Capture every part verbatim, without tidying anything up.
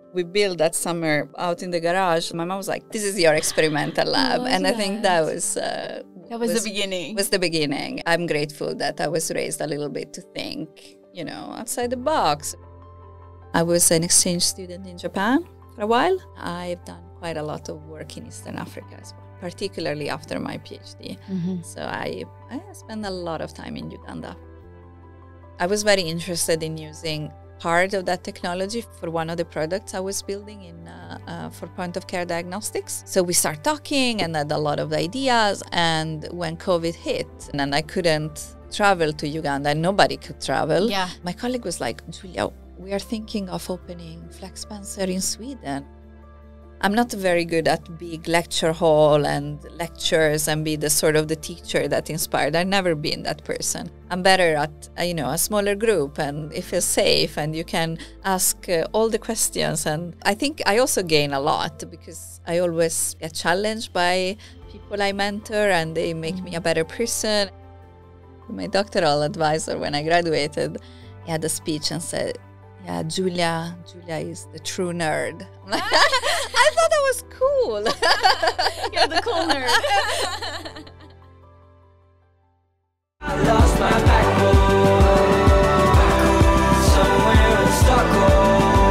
we built that summer out in the garage. My mom was like, "This is your experimental lab," I and I that. think that was uh, that was, was the beginning. Was the beginning. I'm grateful that I was raised a little bit to think, you know, outside the box. I was an exchange student in Japan for a while. I've done quite a lot of work in Eastern Africa as well, particularly after my PhD. Mm-hmm. So I I spent a lot of time in Uganda. I was very interested in using part of that technology for one of the products I was building in uh, uh, for point-of-care diagnostics. So we started talking and had a lot of ideas. And when COVID hit and I couldn't travel to Uganda, and nobody could travel, yeah. my colleague was like, "Giulia, we are thinking of opening Flex Spencer in Sweden." I'm not very good at big lecture hall and lectures and be the sort of the teacher that inspired. I've never been that person. I'm better at, uh, you know, a smaller group, and it feels safe and you can ask uh, all the questions. And I think I also gain a lot because I always get challenged by people I mentor and they make mm-hmm. me a better person. My doctoral advisor, when I graduated, he had a speech and said, "Yeah, Giulia, Giulia is the true nerd." I'm like, I thought that was cool. You're the cool nerd. I lost my backbone somewhere in Stockholm.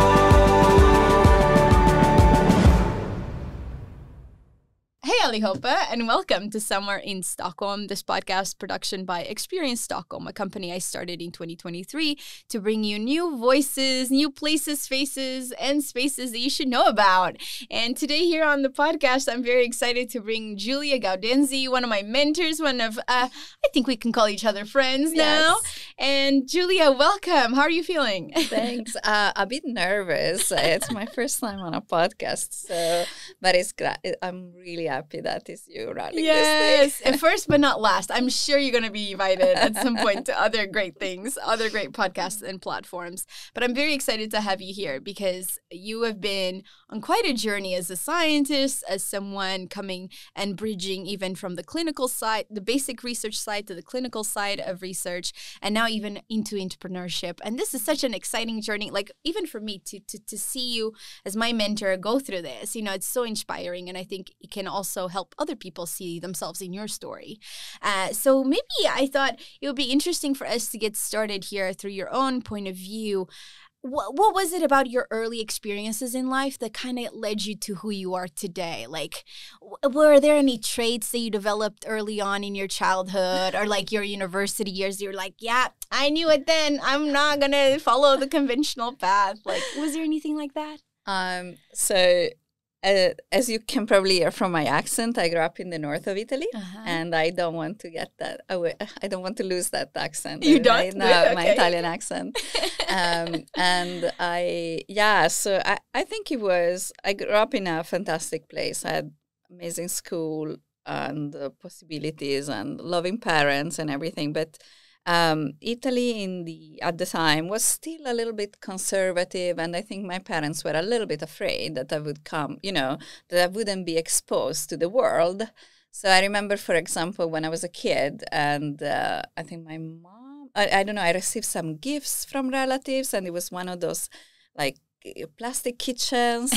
Hey allihopa, and welcome to Somewhere in Stockholm, this podcast production by Experience Stockholm, a company I started in twenty twenty-three to bring you new voices, new places, faces, and spaces that you should know about. And today here on the podcast, I'm very excited to bring Giulia Gaudenzi, one of my mentors, one of, uh, I think we can call each other friends now. Yes. And Giulia, welcome. How are you feeling? Thanks. Uh, a bit nervous. It's my first time on a podcast, so but it's gra- I'm really happy that is you running yes, this thing. Yes, first but not last. I'm sure you're going to be invited at some point to other great things, other great podcasts and platforms. But I'm very excited to have you here because you have been on quite a journey as a scientist, as someone coming and bridging even from the clinical side, the basic research side to the clinical side of research, and now even into entrepreneurship. And this is such an exciting journey, like even for me to, to, to see you as my mentor go through this, you know, it's so inspiring. And I think it can also help other people see themselves in your story. Uh, so maybe I thought it would be interesting for us to get started here through your own point of view. What, what was it about your early experiences in life that kind of led you to who you are today? Like, w- were there any traits that you developed early on in your childhood or like your university years? You're like, yeah, I knew it then. I'm not going to follow the conventional path. Like, was there anything like that? Um, so uh, as you can probably hear from my accent, I grew up in the north of Italy, uh-huh. and I don't want to get that away. I don't want to lose that accent. You don't? No, Okay. my Italian accent. um, and I, yeah, so I, I think it was, I grew up in a fantastic place. I had amazing school and uh, possibilities and loving parents and everything. But Um, Italy in the at the time was still a little bit conservative, and I think my parents were a little bit afraid that I would come, you know, that I wouldn't be exposed to the world. So I remember, for example, when I was a kid, and uh, I think my mom, I, I don't know, I received some gifts from relatives, and it was one of those like plastic kitchens,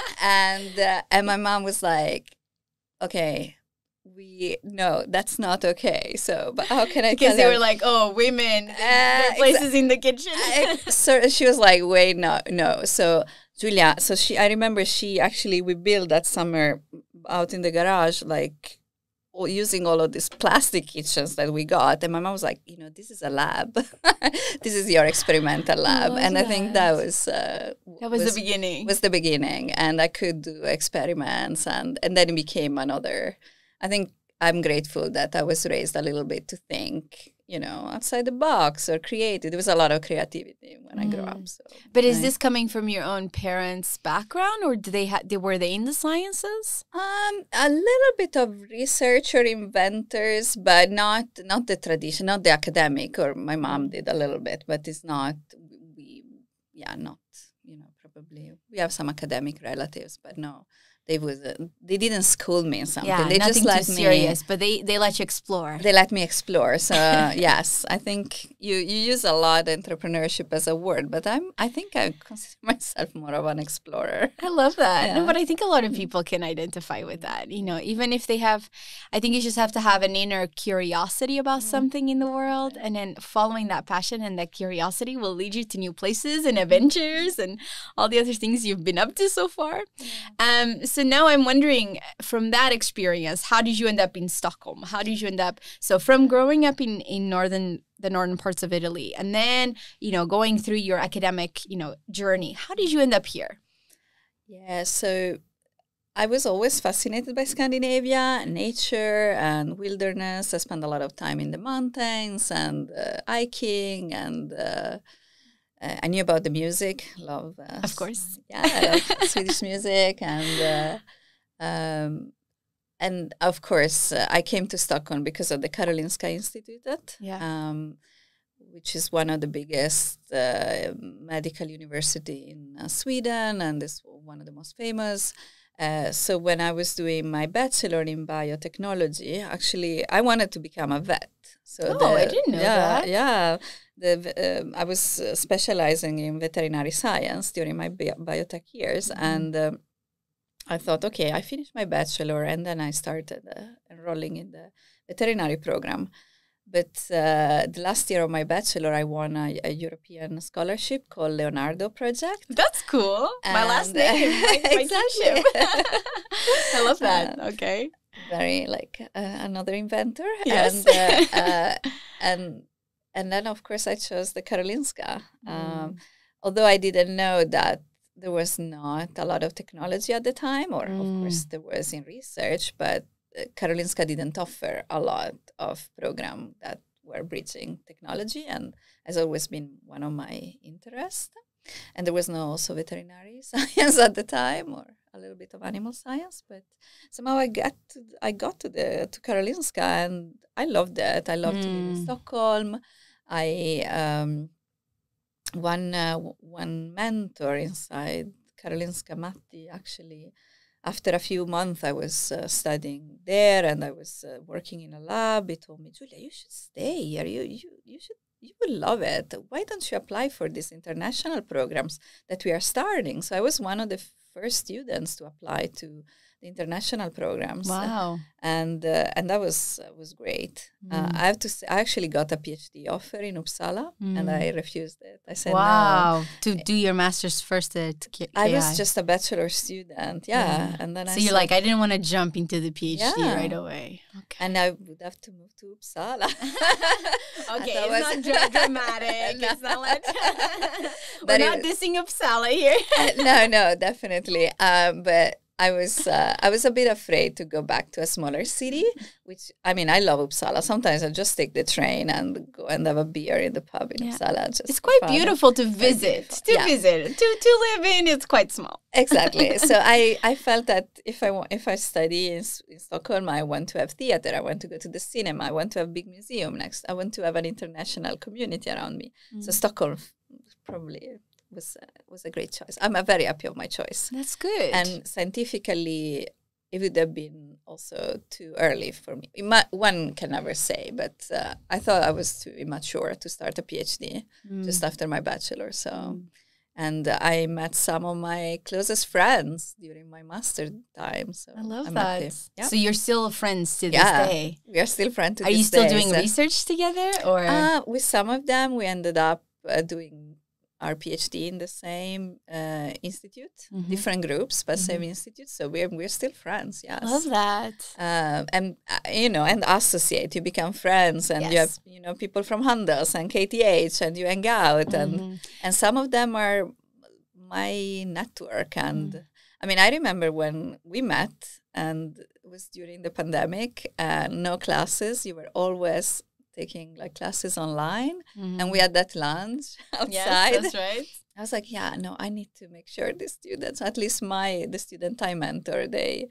and uh, and my mom was like, okay. We no, that's not okay. So, but how can I? Because they them? were like, "Oh, women, uh, their places in the kitchen." So she was like, "Wait, no, no." So Giulia, so she, I remember she actually we built that summer out in the garage, like using all of these plastic kitchens that we got, and my mom was like, "You know, this is a lab. This is your experimental lab," I and that. I think that was uh, that was, was the beginning. Was the beginning, and I could do experiments, and and then it became another. I think I'm grateful that I was raised a little bit to think, you know, outside the box or creative. There was a lot of creativity when mm. I grew up. So, but is right. this coming from your own parents' background, or do they ha- were they in the sciences? Um, a little bit of research or inventors, but not not the tradition, not the academic. Or my mom mm. did a little bit, but it's not. We, yeah, not. You know, probably we have some academic relatives, but no. they was uh, they didn't school me in something. Yeah, they nothing just let too me, serious, but they, they let you explore. They let me explore. So yes, I think you, you use a lot entrepreneurship as a word, but I'm I think I consider myself more of an explorer. I love that. Yeah. No, but I think a lot of people can identify with that. You know, even if they have, I think you just have to have an inner curiosity about something in the world, and then following that passion and that curiosity will lead you to new places and adventures and all the other things you've been up to so far. Um, so now I'm wondering, from that experience, how did you end up in Stockholm? How did you end up? So from growing up in, in northern the northern parts of Italy, and then, you know, going through your academic, you know, journey, how did you end up here? Yeah, so I was always fascinated by Scandinavia, nature and wilderness. I spent a lot of time in the mountains and uh, hiking, and uh, uh, I knew about the music. Love, uh, Of course. Yeah, I love Swedish music, and uh, um, and of course uh, I came to Stockholm because of the Karolinska Institutet, Yeah. um, which is one of the biggest uh, medical university in uh, Sweden, and is one of the most famous. Uh, so when I was doing my bachelor in biotechnology, actually I wanted to become a vet. So Oh, the, I didn't know yeah, that. Yeah, the um I was uh, specializing in veterinary science during my bi- biotech years, Mm-hmm. and um, I thought, okay, I finished my bachelor, and then I started uh, enrolling in the veterinary program. But uh, the last year of my bachelor, I won a, a European scholarship called Leonardo Project. That's cool. My last And- name, my, my Exactly. kinship. I love that. Okay. Very like uh, another inventor. Yes. And, uh, uh, and and then, of course, I chose the Karolinska. Um, although I didn't know that there was not a lot of technology at the time, or of course there was in research, but uh, Karolinska didn't offer a lot of programs that were bridging technology, and has always been one of my interests. And there was no also veterinary science at the time, or a little bit of animal science, but somehow I got to, I got to the to Karolinska, and I loved it. I loved to live in Mm. Stockholm. I um, one uh, w- one mentor inside Karolinska, Matti, actually, after a few months I was uh, studying there, and I was uh, working in a lab. He told me, Giulia, you should stay here. You you you should. You will love it. Why don't you apply for these international programs that we are starting? So I was one of the first students to apply to the international programs. Wow. And uh, and that was uh, was great. Uh, I have to say, I actually got a PhD offer in Uppsala, and I refused it. I said no. Wow. To do your master's first at K- I was K I. just a bachelor student, yeah. Yeah. And then So I you're said- like, I didn't want to jump into the PhD Yeah. right away. Okay. and I would have to move to Uppsala. Okay, That it's was- not dra- dramatic. No. It's not like But we're it not was- dissing Uppsala here. no, no, definitely. Um, but I was uh, I was a bit afraid to go back to a smaller city, which, I mean, I love Uppsala. Sometimes I just take the train and go and have a beer in the pub in Yeah. Uppsala. Just It's for quite fun. beautiful to visit. beautiful. To Yeah. visit. To to live in, it's quite small. Exactly. So I, I felt that if I wa- if I study in, S- in Stockholm, I want to have theater. I want to go to the cinema. I want to have a big museum next. I want to have an international community around me. So Stockholm probably was uh, was a great choice. I'm uh, very happy of my choice. That's good. And scientifically, it would have been also too early for me. It might, one can never say, but uh, I thought I was too immature to start a PhD just after my bachelor. So, and uh, I met some of my closest friends during my master time. So I love I'm that. happy. Yeah. So you're still friends to this Yeah. day. We are still friends to Are you this still day, doing so- research together, or Uh, with some of them, we ended up uh, doing our PhD in the same uh, institute, Mhm. different groups, but same institute. So we're we're still friends. Yes. love that? Um, and uh, you know, and associate. You become friends, and you have Yes. you know people from Handels and K T H, and you hang out, and and some of them are my network. And I mean, I remember when we met, and it was during the pandemic, uh, no classes. You were always taking like classes online, and we had that lunch outside. Yes, that's right. I was like, yeah, no, I need to make sure the students, at least my the student I mentor, they,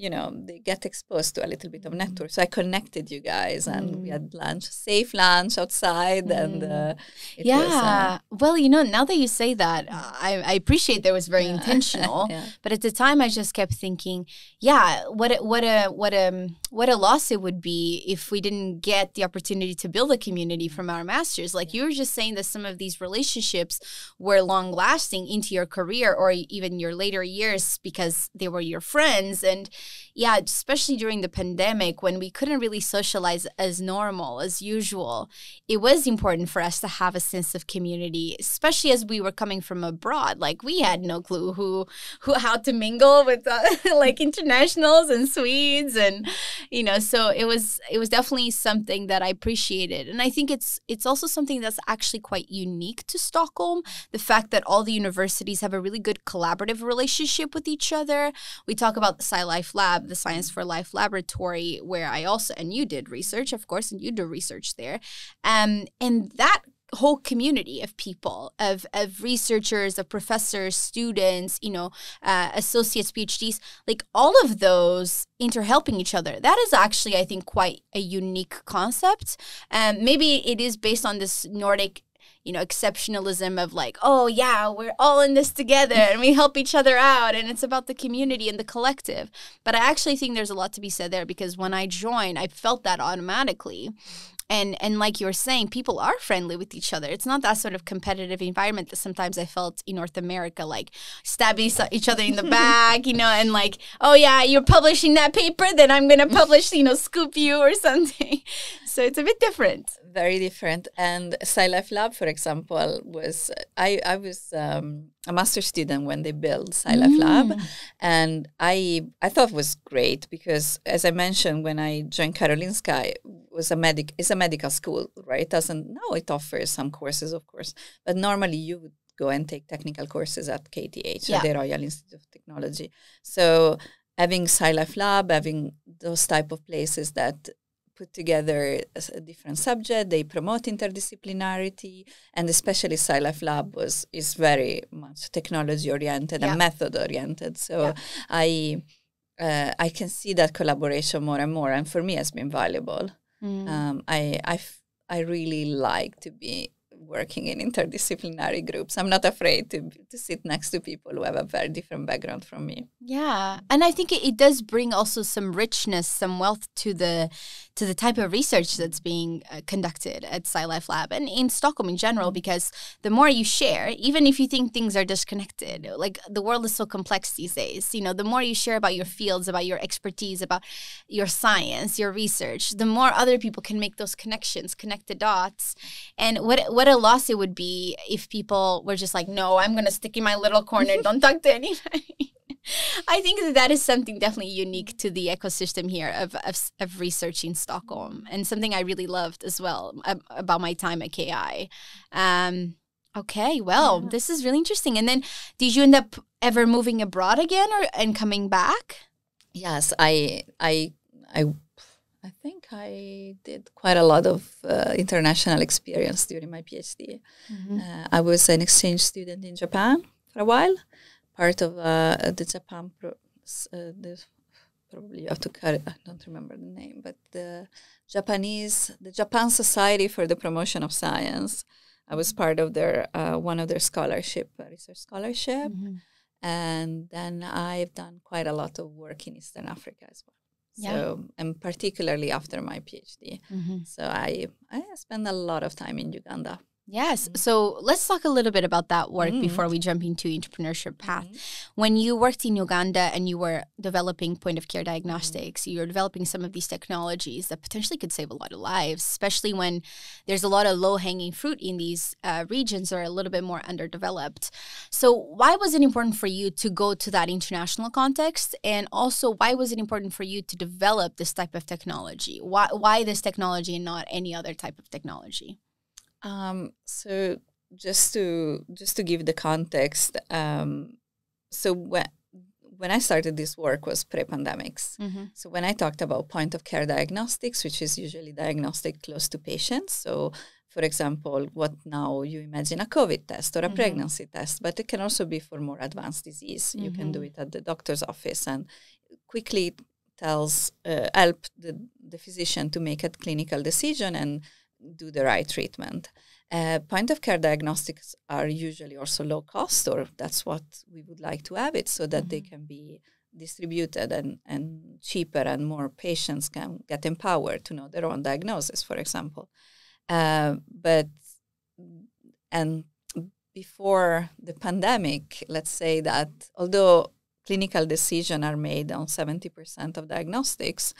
you know, they get exposed to a little bit of network. So I connected you guys, and mm. we had lunch, safe lunch outside, mm. and uh, it yeah. was, uh, well, you know, now that you say that, uh, I, I appreciate that it was very yeah. intentional. yeah. But at the time, I just kept thinking, yeah, what a, what a what a what a loss it would be if we didn't get the opportunity to build a community from our masters. Like you were just saying that some of these relationships were long lasting into your career or even your later years because they were your friends. And yeah, especially during the pandemic when we couldn't really socialize as normal, as usual, it was important for us to have a sense of community, especially as we were coming from abroad. Like we had no clue who, who how to mingle with uh, like internationals and Swedes, and you know, so it was it was definitely something that I appreciated. And I think it's it's also something that's actually quite unique to Stockholm, the fact that all the universities have a really good collaborative relationship with each other. We talk about the SciLife Lab, the Science for Life Laboratory, where I also, and you did research, of course, and you do research there. Um, and that whole community of people, of of researchers, of professors, students, you know, uh, associates, PhDs, like all of those interhelping each other. That is actually, I think, quite a unique concept. Um, maybe it is based on this Nordic, you know, exceptionalism of like, oh yeah, we're all in this together and we help each other out and it's about the community and the collective. But I actually think there's a lot to be said there, because when I joined, I felt that automatically. And and like you were saying, people are friendly with each other. It's not that sort of competitive environment that sometimes I felt in North America, like stabbing each other in the back, you know, and like, oh yeah, you're publishing that paper, then I'm going to publish, you know, scoop you or something. So it's a bit different. Very different. And SciLife Lab, for example, was, I, I was um, a master's student when they built SciLife mm. Lab. And I I thought it was great because, as I mentioned, when I joined Karolinska, it was a medic, it's a medical school, right? It doesn't, no, it offers some courses, of course. But normally you would go and take technical courses at K T H, yeah. or the Royal Institute of Technology. So having SciLife Lab, having those type of places that put together a different subject, they promote interdisciplinarity, and especially SciLife Lab was is very much technology oriented yeah. and method oriented. So yeah. I uh, I can see that collaboration more and more, and for me, it's been valuable. Mm. Um, I I f- I really like to be working in interdisciplinary groups. I'm not afraid to to sit next to people who have a very different background from me. Yeah, and I think it, it does bring also some richness, some wealth to the to the type of research that's being uh, conducted at SciLife Lab and in Stockholm in general, because the more you share, even if you think things are disconnected, like the world is so complex these days, you know, the more you share about your fields, about your expertise, about your science, your research, the more other people can make those connections, connect the dots. And what what a loss it would be if people were just like, no, I'm going to stick in my little corner, don't talk to anybody. I think that that is something definitely unique to the ecosystem here of, of, of research in Stockholm, and something I really loved as well ab- about my time at K I. Um, okay, well, yeah. This is really interesting. And then did you end up ever moving abroad again or and coming back? Yes, I I I I think I did quite a lot of uh, international experience during my PhD. Mm-hmm. Uh, I was an exchange student in Japan for a while. Part of uh, the Japan, pro- uh, the, probably you have to cut it, I don't remember the name, but the Japanese, the Japan Society for the Promotion of Science. I was part of their, uh, one of their scholarship, uh, research scholarship. Mm-hmm. And then I've done quite a lot of work in Eastern Africa as well. Yeah. So, and particularly after my PhD. Mm-hmm. So I, I spent a lot of time in Uganda. Yes. So let's talk a little bit about that work mm. before we jump into entrepreneurship path. Mm. When you worked in Uganda and you were developing point of care diagnostics, mm. you were developing some of these technologies that potentially could save a lot of lives, especially when there's a lot of low hanging fruit in these uh, regions that are a little bit more underdeveloped. So why was it important for you to go to that international context? And also, why was it important for you to develop this type of technology? Why, why this technology and not any other type of technology? Um, so just to just to give the context, um, so when when I started this work was pre-pandemics. Mm-hmm. So when I talked about point of care diagnostics, which is usually diagnostic close to patients. So for example, what now you imagine a COVID test or a mm-hmm. pregnancy test, but it can also be for more advanced disease. Mm-hmm. You can do it at the doctor's office and quickly tells uh, help the, the physician to make a clinical decision and do the right treatment. Uh, point of care diagnostics are usually also low cost, or that's what we would like to have it, so that mm-hmm. they can be distributed and, and cheaper, and more patients can get empowered to know their own diagnosis, for example. Uh, but, and before the pandemic, let's say that although clinical decisions are made on seventy percent of diagnostics,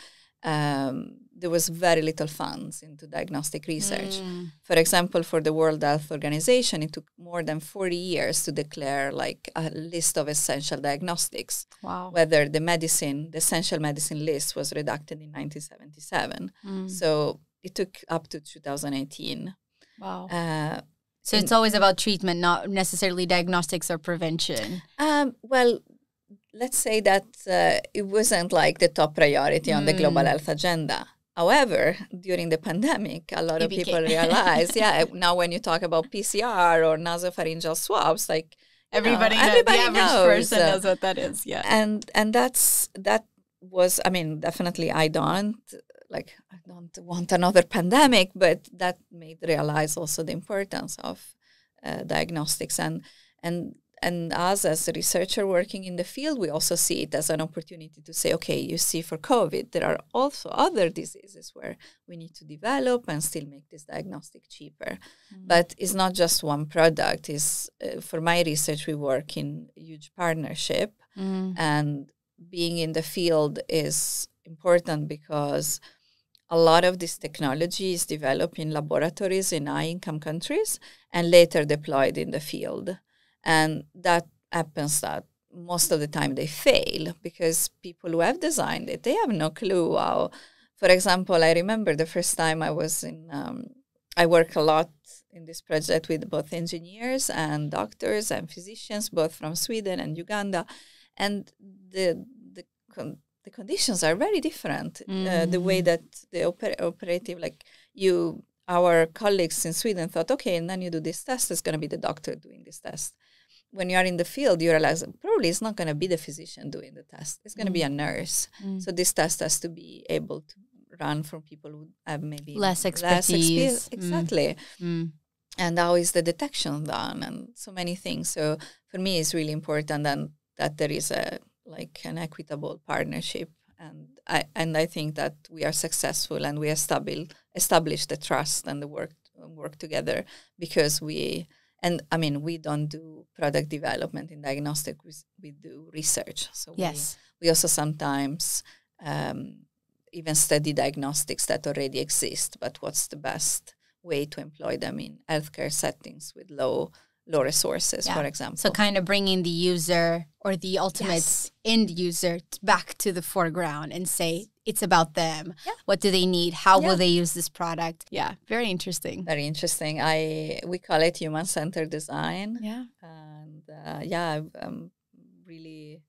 um, there was very little funds into diagnostic research. Mm. For example, for the World Health Organization, it took more than forty years to declare like a list of essential diagnostics. Wow. Whether the medicine, the essential medicine list was redacted in nineteen seventy-seven. Mm. So it took up to two thousand eighteen. Wow. Uh, so it's always about treatment, not necessarily diagnostics or prevention. Um, well, let's say that uh, it wasn't like the top priority mm. on the global health agenda. However, during the pandemic, a lot it of became. people realized, yeah, now when you talk about P C R or nasopharyngeal swabs, like everybody, know, knows, everybody the average knows. person knows what that is. Yeah, and and that's that was, I mean, definitely I don't like I don't want another pandemic, but that made realize also the importance of uh, diagnostics and and. And us as a researcher working in the field, we also see it as an opportunity to say, okay, you see for COVID, there are also other diseases where we need to develop and still make this diagnostic cheaper. Mm. But it's not just one product. It's, uh, for my research, we work in huge partnership. Mm. And being in the field is important because a lot of this technology is developed in laboratories in high-income countries and later deployed in the field. And that happens that most of the time they fail because people who have designed it, they have no clue how. For example, I remember the first time I was in, um, I work a lot in this project with both engineers and doctors and physicians, both from Sweden and Uganda. And the the, con- the conditions are very different. Mm. Uh, the way that the oper- operative, like you, our colleagues in Sweden thought, okay, and then you do this test, it's going to be the doctor doing this test. When you are in the field, you realize probably it's not going to be the physician doing the test. It's going to mm. be a nurse. Mm. So this test has to be able to run from people who have maybe less expertise. Less experience. Exactly. Mm. And how is the detection done and so many things. So for me, it's really important and that there is a like an equitable partnership. And I and I think that we are successful and we establish establish the trust and the work work together because we. And I mean, we don't do product development in diagnostic. We, we do research. So yes. we, we also sometimes um, even study diagnostics that already exist. But what's the best way to employ them in healthcare settings with low low resources, yeah. for example? So kind of bringing the user or the ultimate yes. end user back to the foreground and say, it's about them. Yeah. What do they need? How yeah. will they use this product? Yeah, very interesting. Very interesting. I we call it human-centered design. Yeah, and uh, yeah, I'm really.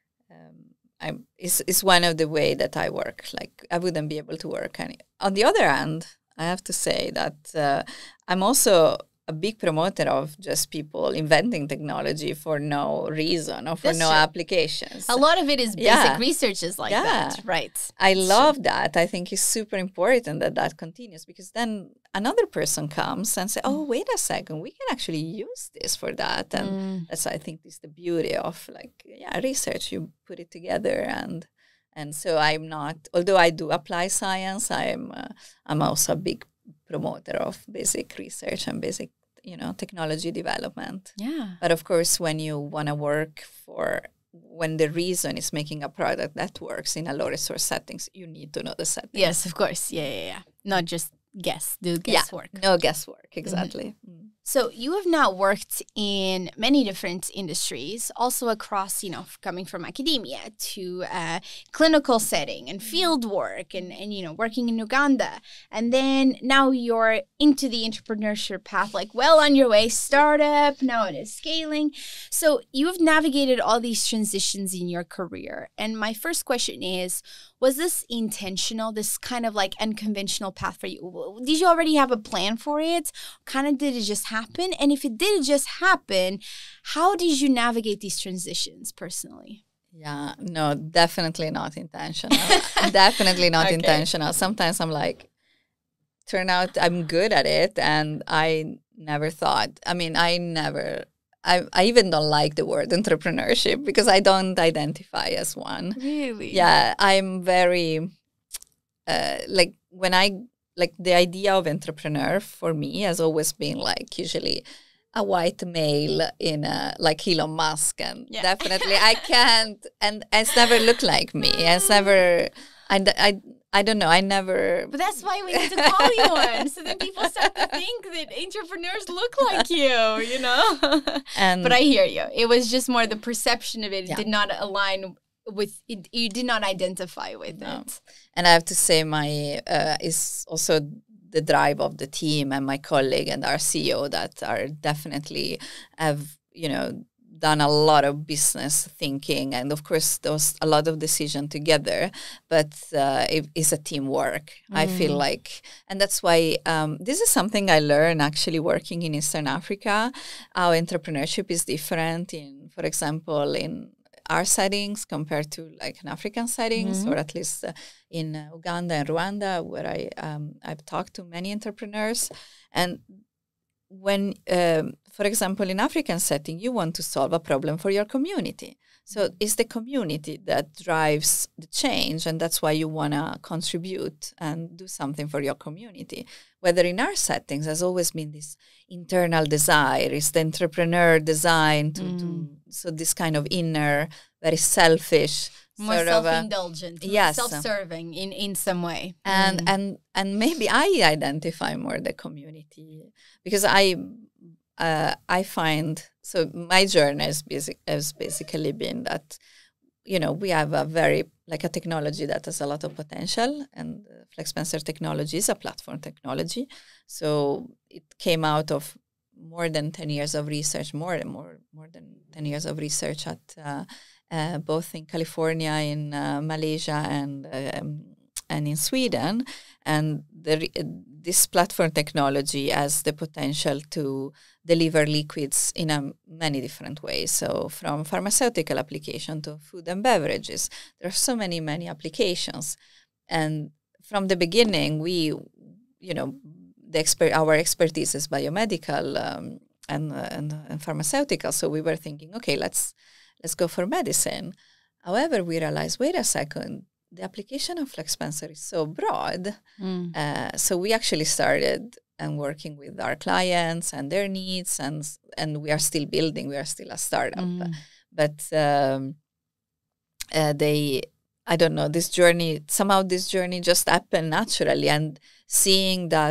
Um, I'm. It's it's one of the way that I work. Like I wouldn't be able to work any. On the other hand, I have to say that uh, I'm also a big promoter of just people inventing technology for no reason or for That's no true. applications. A lot of it is basic yeah. research is like yeah. that, right? I That's love true. that. I think it's super important that that continues because then another person comes and say, oh, wait a second, we can actually use this for that. And mm. that's, I think, is the beauty of like, yeah, research. You put it together and and so I'm not, although I do apply science, I'm uh, I'm also a big promoter of basic research and basic you know, technology development. Yeah. But of course, when you want to work for, when the reason is making a product that works in a low resource settings, you need to know the settings. Yes, of course. Yeah, yeah, yeah. Not just guess, do guesswork. Yeah, no guesswork, exactly. Mm-hmm. Mm. So you have now worked in many different industries, also across, you know, coming from academia to uh, clinical setting and field work and, and, you know, working in Uganda. And then now you're into the entrepreneurship path, like well on your way, startup, now it is scaling. So you have navigated all these transitions in your career. And my first question is, was this intentional, this kind of like unconventional path for you? Did you already have a plan for it? Kind of did it just happen? And if it did just happen, how did you navigate these transitions personally? Yeah, no, definitely not intentional. Definitely not Okay. intentional. Sometimes I'm like, turn out I'm good at it, and I never thought. I mean, I never. I I even don't like the word entrepreneurship because I don't identify as one. Really? Yeah, I'm very uh, like when I like the idea of entrepreneur for me has always been like usually a white male in a like Elon Musk, and Yeah. definitely I can't, and it's never looked like me. It's never. I, I, I don't know. I never. But that's why we need to call you one, so then people start to think that entrepreneurs look like you, you know? And But I hear you. It was just more the perception of it. It Yeah. did not align with, it, you did not identify with No. it. And I have to say, my uh, is also the drive of the team and my colleague and our C E O that are definitely have you know done a lot of business thinking, and of course those a lot of decision together. But uh, it is a teamwork. I feel Mm. like, and that's why um, this is something I learned actually working in Eastern Africa. How entrepreneurship is different in, for example, in our settings compared to like an African settings, Mhm. or at least uh, in uh, Uganda and Rwanda, where I um, I've talked to many entrepreneurs. And when, um, for example, in African setting, you want to solve a problem for your community. So it's the community that drives the change, and that's why you want to contribute and do something for your community. Whether in our settings, has always been this internal desire, is the entrepreneur design to Mm. do, so this kind of inner, very selfish, More sort of a- self-indulgent, yes. self-serving in, in some way. and Mm. and and maybe I identify more the community because I uh, I find so my journey has, basic, has basically been that you know we have a very like a technology that has a lot of potential, and uh, Flex Spencer technology is a platform technology, so it came out of more than ten years of research, more and more more than ten years of research at uh, uh, both in California, in uh, Malaysia, and um, and in Sweden. And the, re- this platform technology has the potential to deliver liquids in a, many different ways. So from pharmaceutical application to food and beverages, there are so many, many applications. And from the beginning, we, you know, the expert, our expertise is biomedical um, and, uh, and and pharmaceutical. So we were thinking, okay, let's let's go for medicine. However, we realized, wait a second, the application of Flex Spencer is so broad. Mm. Uh, so we actually started and working with our clients and their needs, and and we are still building. We are still a startup, Mm. but um, uh, they, I don't know, this journey somehow this journey just happened naturally, and seeing that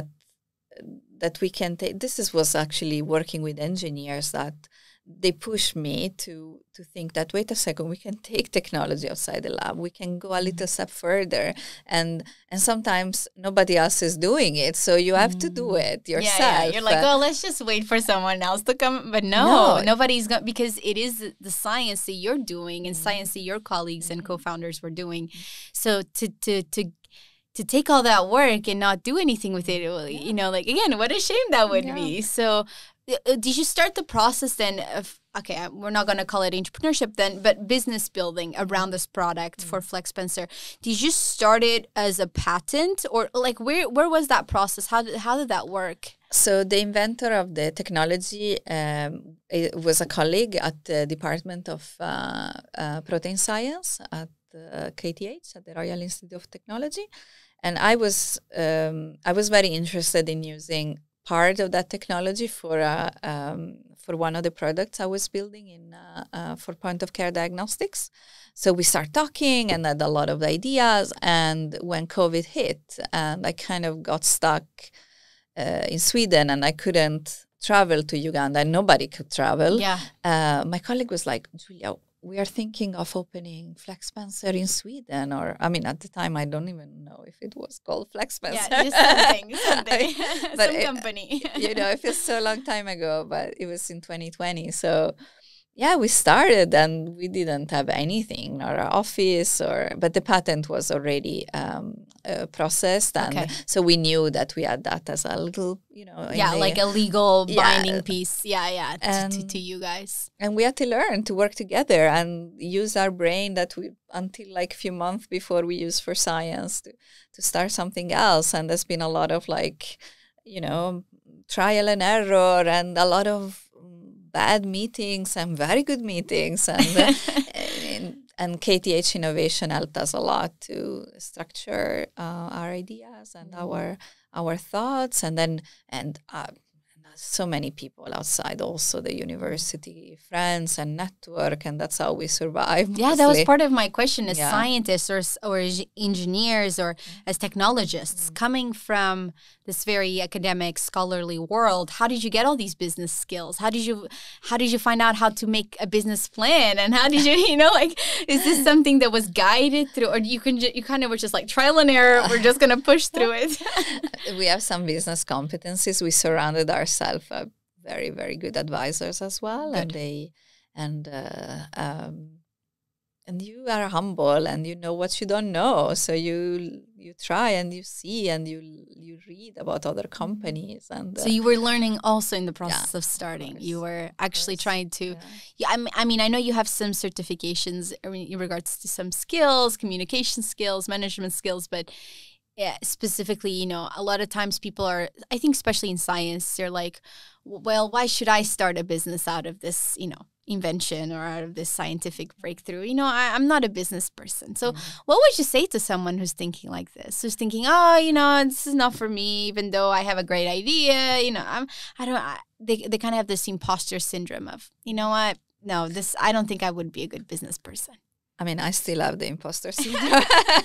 that we can take. This is, was actually working with engineers that they push me to to think that, wait a second, we can take technology outside the lab. We can go a little step further, and and sometimes nobody else is doing it, so you have to do it yourself. Yeah, yeah. You're like, Uh, oh, let's just wait for someone else to come. But no, No. nobody's going, because it is the- the science that you're doing and science that your colleagues and co-founders were doing. So to to to to take all that work and not do anything with it, well, you know, like, again, what a shame that would Yeah. be. So uh, did you start the process then of, okay, uh, we're not going to call it entrepreneurship then, but business building around this product for Flex Spencer? Did you start it as a patent, or like where where was that process? How did how did that work? So the inventor of the technology um, it was a colleague at the Department of uh, uh, Protein Science at uh, K T H, at the Royal Institute of Technology, and I was um, I was very interested in using part of that technology for uh, um, for one of the products I was building in uh, uh, for point of care diagnostics. So we start talking and had a lot of ideas. And when COVID hit, and I kind of got stuck uh, in Sweden, and I couldn't travel to Uganda, and nobody could travel. Yeah. Uh, my colleague was like, Giulia, we are thinking of opening Flex Spencer in Sweden. Or, I mean, at the time, I don't even know if it was called Flex Spencer. Yeah, just something, something, But some it- company. you know, it feels so long time ago, but it was in twenty twenty. So, yeah, we started, and we didn't have anything, or our office, or but the patent was already um, uh, processed, and Okay. so we knew that we had that as a little, you know, in Yeah, the- like a legal Yeah. binding piece. Yeah, yeah, to, to, And- to you guys. and we had to learn to work together and use our brain that we until like a few months before we used for science to, to start something else. And there's been a lot of like, you know, trial and error and a lot of bad meetings and very good meetings. And, uh, and, and K T H Innovation helped us a lot to structure uh, our ideas and Mm. our our thoughts. And then, and uh, so many people outside also the university friends and network, and that's how we survive. Yeah, that was mostly. part of my question as Yeah. scientists or s- or as engineers or as technologists coming from this very academic scholarly world. How did you get all these business skills? How did you how did you find out how to make a business plan? And how did you you know like is this something that was guided through, or you can ju- you kind of were just like trial and error? We're just gonna push through it. We have some business competencies. We surrounded ourselves uh, very very good advisors as well, and Good. they and uh, um, and you are humble and you know what you don't know, so you you try and you see and you you read about other companies. And uh, So you were learning also in the process of starting. course. You were actually course. trying to. yeah. Yeah, I mean, I mean, I know you have some certifications I mean, in regards to some skills, communication skills, management skills, but yeah, specifically, you know, a lot of times people are, I think, especially in science, they're like, well, why should I start a business out of this, you know, invention or out of this scientific breakthrough? You know, I, I'm not a business person. So what would you say to someone who's thinking like this, who's thinking, oh, you know, this is not for me, even though I have a great idea, you know, I'm, I don't, I, they, they kind of have this imposter syndrome of, you know what, no, this, I don't think I would be a good business person. I mean, I still have the imposter syndrome.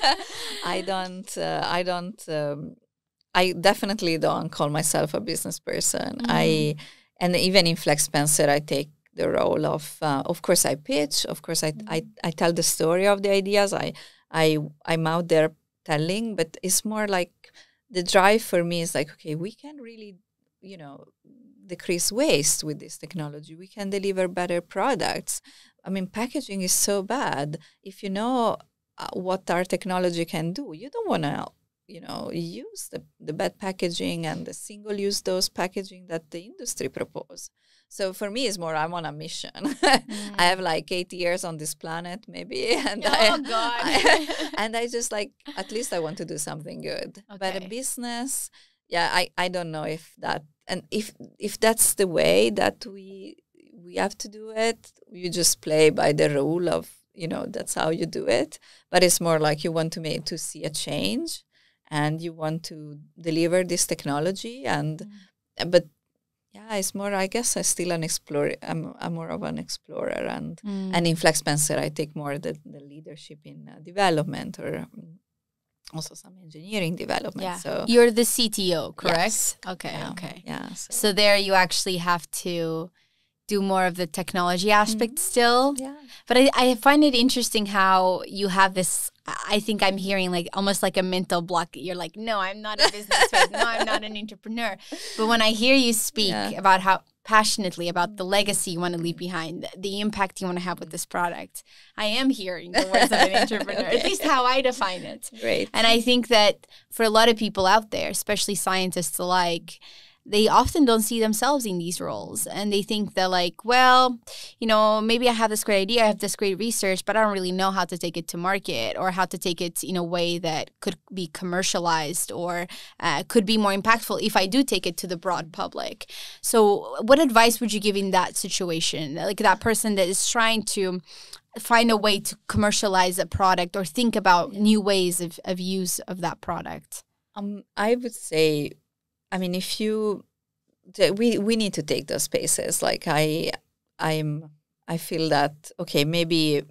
I don't. Uh, I don't. Um, I definitely don't call myself a business person. Mm. I and even in Flex Spencer, I take the role of. Uh, of course, I pitch. Of course, I, I I tell the story of the ideas. I I I'm out there telling, but it's more like the drive for me is like, okay, we can really, you know, decrease waste with this technology. We can deliver better products. I mean, packaging is so bad. If you know uh, what our technology can do, you don't want to, you know, use the, the bad packaging and the single-use dose packaging that the industry propose. So for me, it's more I'm on a mission. Mm. I have like eight years on this planet, maybe, and Oh, I, God. I- and I just like at least I want to do something good. But Okay. a business, yeah, I, I don't know if that and if if that's the way that we we have to do it. You just play by the rule of, you know, that's how you do it. But it's more like you want to make to see a change, and you want to deliver this technology. And but yeah, it's more. I guess I'm still an explorer. I'm, I'm more of an explorer, and Mm. and in Flex Spencer, I take more the, the leadership in uh, development or um, also some engineering development. Yeah. So You're the C T O, correct? Yes. Okay, yeah, okay. yeah. So, So there you actually have to do more of the technology aspect still. yeah. But I, I find it interesting how you have this, I think I'm hearing like almost like a mental block. You're like, no, I'm not a businessman. No, I'm not an entrepreneur. But when I hear you speak Yeah. about how passionately about the legacy you want to leave behind, the impact you want to have with this product, I am hearing the words of an entrepreneur, at least how I define it. Great. And I think that for a lot of people out there, especially scientists alike, they often don't see themselves in these roles. And they think they're like, well, you know, maybe I have this great idea, I have this great research, but I don't really know how to take it to market or how to take it in a way that could be commercialized or uh, could be more impactful if I do take it to the broad public. So what advice would you give in that situation? Like that person that is trying to find a way to commercialize a product or think about new ways of, of use of that product? Um, I would say, I mean, if you, th- we we need to take those spaces. Like I, I'm, I feel that okay, maybe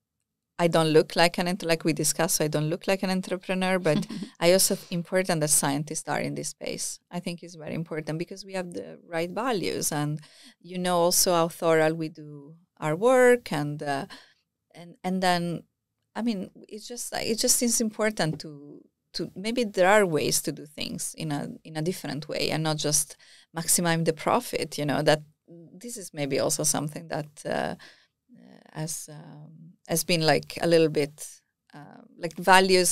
I don't look like an ent- like we discussed. So I don't look like an entrepreneur, but I also important that scientists are in this space. I think is very important because we have the right values, and you know also how thorough we do our work, and uh, and and then, I mean, it's just it just is important to. To maybe there are ways to do things in a in a different way and not just maximize the profit. You know, that this is maybe also something that uh, has um, has been like a little bit uh, like values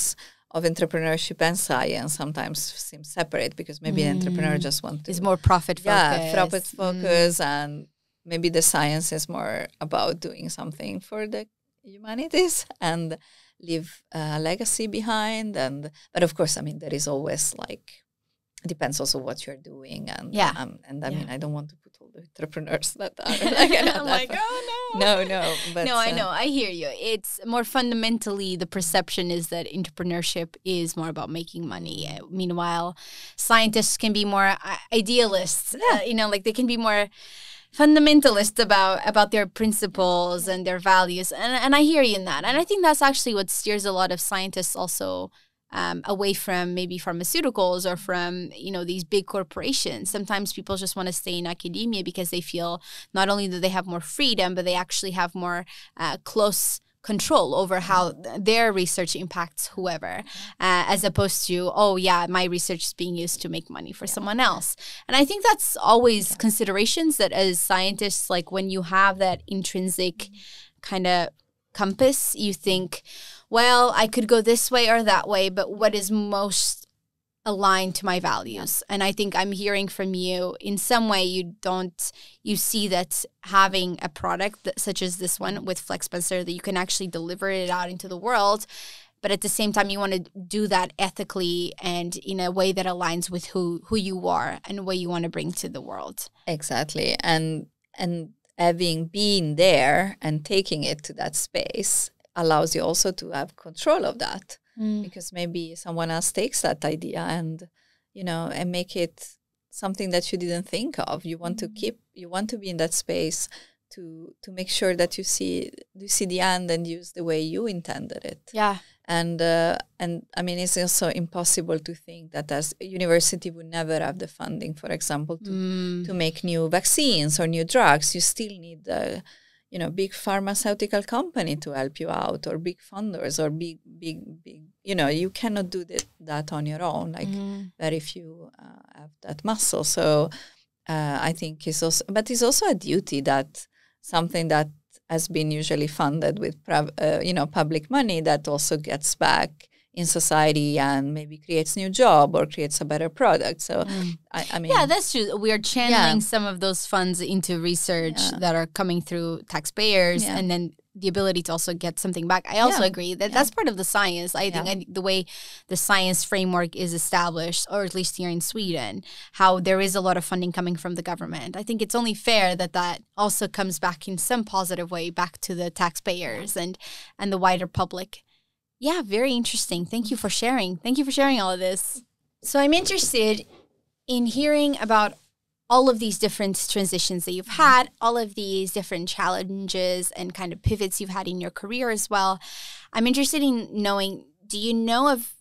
of entrepreneurship and science sometimes seem separate, because maybe an entrepreneur just wants to Is more profit focused. yeah profit focus, mm. and maybe the science is more about doing something for the humanities and leave a legacy behind. And but of course, I mean, there is always like, it depends also what you're doing, and yeah, um, and I yeah. mean, I don't want to put all the entrepreneurs that are like, I'm like, oh no, no, no, but no, I uh, know, I hear you. It's more fundamentally, the perception is that entrepreneurship is more about making money. Uh, meanwhile, scientists can be more uh, idealists. Yeah. Uh, you know, like they can be more fundamentalist about about their principles and their values, and and I hear you in that. And I think that's actually what steers a lot of scientists also um, away from maybe pharmaceuticals or from, you know, these big corporations. Sometimes people just want to stay in academia because they feel not only do they have more freedom, but they actually have more uh, close control over how th- their research impacts whoever, uh, as opposed to, oh yeah, my research is being used to make money for yeah. someone else. And I think that's always yeah. considerations that as scientists, like when you have that intrinsic kind of compass, you think, well, I could go this way or that way, but what is most aligned to my values? And I think I'm hearing from you in some way you don't, you see that having a product that, such as this one with Flex Spencer, that you can actually deliver it out into the world, but at the same time you want to do that ethically and in a way that aligns with who who you are and what you want to bring to the world. Exactly. And and having been there and taking it to that space allows you also to have control of that. Mm. Because maybe someone else takes that idea and, you know, and make it something that you didn't think of. You want mm. to keep, you want to be in that space to to make sure that you see you see the end and use the way you intended it. Yeah. And uh, and I mean, it's also impossible to think that as a university would never have the funding, for example, to mm. to make new vaccines or new drugs. You still need the you know, big pharmaceutical company to help you out, or big funders, or big, big, big, you know, you cannot do that, that on your own. Like mm. very few uh, have that muscle. So uh, I think it's also, but it's also a duty that something that has been usually funded with, uh, you know, public money that also gets back in society and maybe creates new job or creates a better product. So, mm. I, I mean... Yeah, that's true. We are channeling yeah. some of those funds into research yeah. that are coming through taxpayers yeah. and then the ability to also get something back. I also yeah. agree that yeah. that's part of the science. I yeah. think I, the way the science framework is established, or at least here in Sweden, how there is a lot of funding coming from the government. I think it's only fair that that also comes back in some positive way back to the taxpayers and, and the wider public. Yeah, very interesting. Thank you for sharing. Thank you for sharing all of this. So I'm interested in hearing about all of these different transitions that you've had, all of these different challenges and kind of pivots you've had in your career as well. I'm interested in knowing, do you know of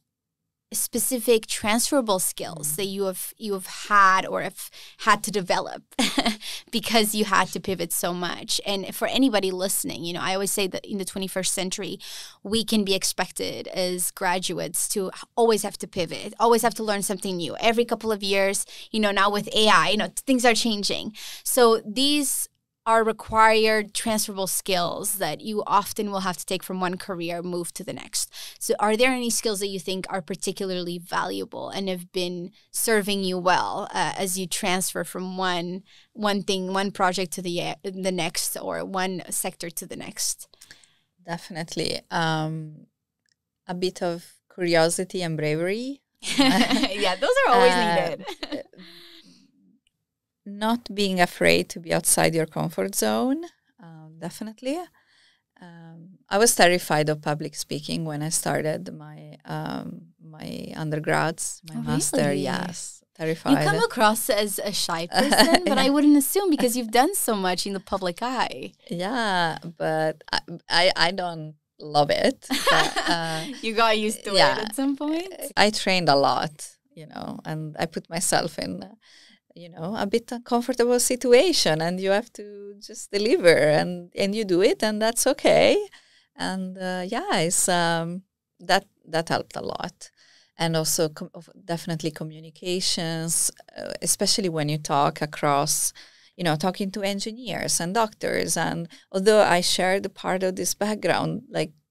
specific transferable skills that you have you have had or have had to develop because you had to pivot so much? And for anybody listening, you know, I always say that in the twenty-first century, we can be expected as graduates to always have to pivot, always have to learn something new. Every couple of years, you know, now with A I, you know, things are changing. So these are required transferable skills that you often will have to take from one career, move to the next. So are there any skills that you think are particularly valuable and have been serving you well uh, as you transfer from one one thing, one project to the the next, or one sector to the next? Definitely. Um, a bit of curiosity and bravery. Yeah, those are always uh, needed. Not being afraid to be outside your comfort zone, uh, definitely. Um, I was terrified of public speaking when I started my um, my undergrads, my oh, master. Really? Yes, terrified. You come across as a shy person, but yeah. I wouldn't assume because you've done so much in the public eye. Yeah, but I I, I don't love it. But, uh, you got used to yeah, it at some point? I trained a lot, you know, and I put myself in... Uh, you know, a bit uncomfortable situation, and you have to just deliver, and, and you do it, and that's okay. And uh, yeah, it's um, that that helped a lot. And also com- definitely communications, uh, especially when you talk across, you know, talking to engineers and doctors. And although I shared part of this background, like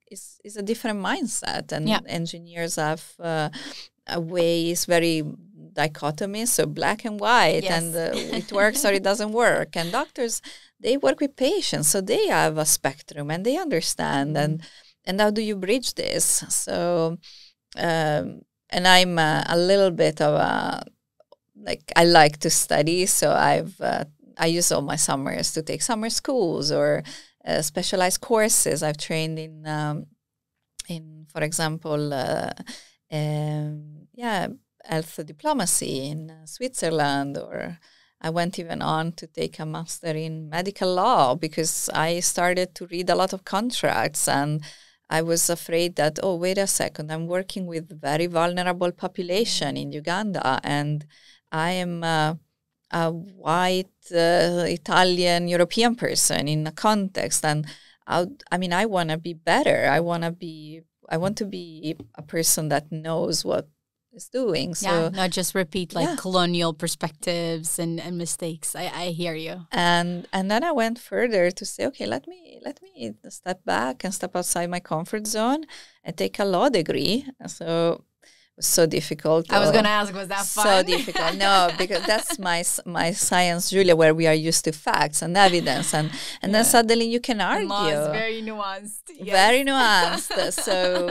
is is a different mindset, and Yeah. engineers have uh, a way is very dichotomy, so black and white, Yes. and uh, it works or it doesn't work. And doctors, they work with patients, so they have a spectrum and they understand. Mm-hmm. And and how do you bridge this? So, um, and I'm uh, a little bit of a like I like to study, so I've uh, I use all my summers to take summer schools or uh, specialized courses. I've trained in um, in, for example, uh, um, yeah, health diplomacy in uh, Switzerland, or I went even on to take a master in medical law because I started to read a lot of contracts, and I was afraid that, oh, wait a second, I'm working with very vulnerable population in Uganda, and I am uh, a white uh, Italian European person in a context, and I, I mean, I want to be better. I want to be, I want to be a person that knows what is doing. So yeah, not just repeat like yeah. colonial perspectives and, and mistakes. I, I hear you. And and then I went further to say, okay, let me let me step back and step outside my comfort zone and take a law degree. So it was so difficult. I was Oh, going to ask, was that fun? so difficult. No, because that's my s- my science, Giulia, where we are used to facts and evidence, and and then Yeah. suddenly you can And law is argue. very nuanced. Yes. Very nuanced. So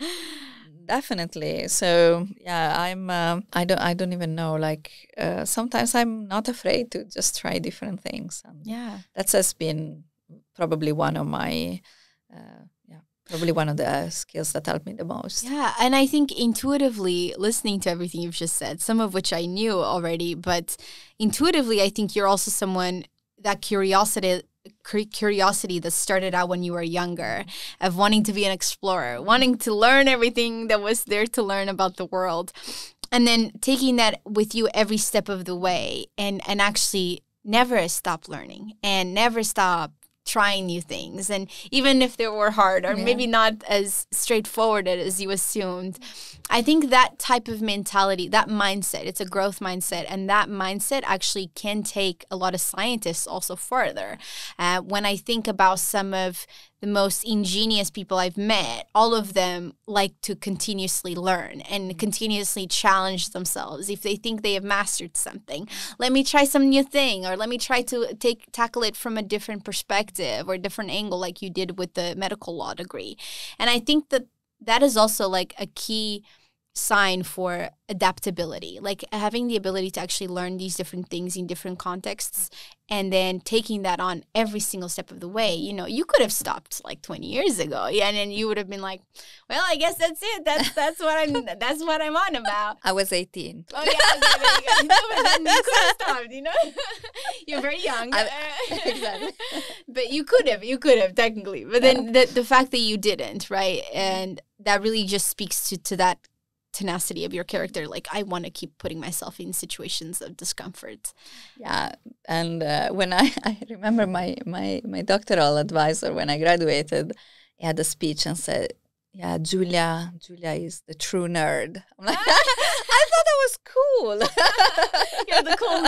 definitely. So yeah, I'm. Um, I don't. I don't even know. Like uh, sometimes I'm not afraid to just try different things. And Yeah. that has been probably one of my. Uh, yeah, probably one of the skills that helped me the most. Yeah, and I think intuitively, listening to everything you've just said, some of which I knew already, but intuitively, I think you're also someone that curiosity cu- curiosity that started out when you were younger, of wanting to be an explorer, wanting to learn everything that was there to learn about the world, and then taking that with you every step of the way, and and actually never stop learning and never stop trying new things. And even if they were hard or Yeah. maybe not as straightforward as you assumed, I think that type of mentality, that mindset, it's a growth mindset, and that mindset actually can take a lot of scientists also further. Uh, when I think about some of the most ingenious people I've met, all of them like to continuously learn and continuously challenge themselves. If they think they have mastered something, let me try some new thing, or let me try to take tackle it from a different perspective or a different angle, like you did with the medical law degree. And I think that that is also like a key sign for adaptability, like having the ability to actually learn these different things in different contexts and then taking that on every single step of the way. You know, you could have stopped like twenty years ago, yeah, and then you would have been like, well, I guess that's it. That's that's what I'm that's what I'm on about. I was eighteen. Oh yeah, okay, there you go. No, but then you could have stopped, you know. You're very young. I- exactly. But you could have, you could have technically. But then the the fact that you didn't, right? And that really just speaks to, to that tenacity of your character. Like, I want to keep putting myself in situations of discomfort. Yeah, and uh, when I, I remember my, my, my doctoral advisor, when I graduated, he had a speech and said, yeah, Giulia, Giulia is the true nerd. I'm like, I thought that was cool. You're the cool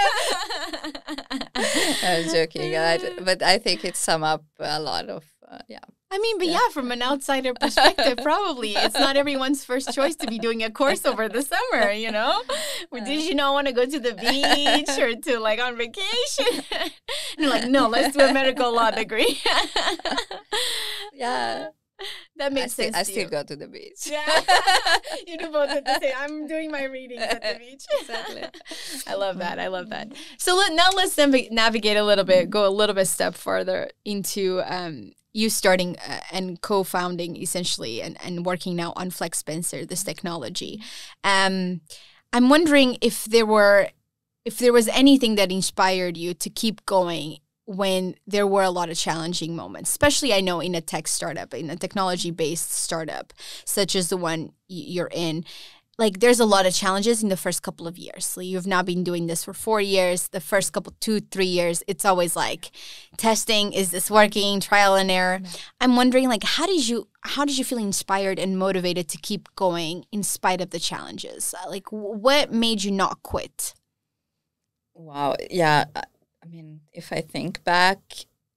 nerd. I was joking, I, but I think it sums up a lot of, uh, yeah. I mean, but yeah. Yeah. from an outsider perspective, probably it's not everyone's first choice to be doing a course over the summer, you know? Or did you not want to go to the beach or to like on vacation? And you're like, no, let's do a medical law degree. Yeah. That I makes still, sense. I to still you. go to the beach. Yeah, you do both at the same. I'm doing my readings at the beach. Exactly. I love that. I love that. So let, now let's nav- navigate a little bit, go a little bit step further into um, you starting uh, and co-founding essentially and, and working now on Flex Spencer, this technology. Um, I'm wondering if there were, if there was anything that inspired you to keep going when there were a lot of challenging moments, especially I know in a tech startup, in a technology-based startup, such as the one y- you're in. Like, there's a lot of challenges in the first couple of years. So you've now been doing this for four years. The first couple, two, three years, it's always like testing. Is this working? Trial and error. Mm-hmm. I'm wondering, like, how did you how did you feel inspired and motivated to keep going in spite of the challenges? Like, w- what made you not quit? Wow. Yeah. I mean, if I think back,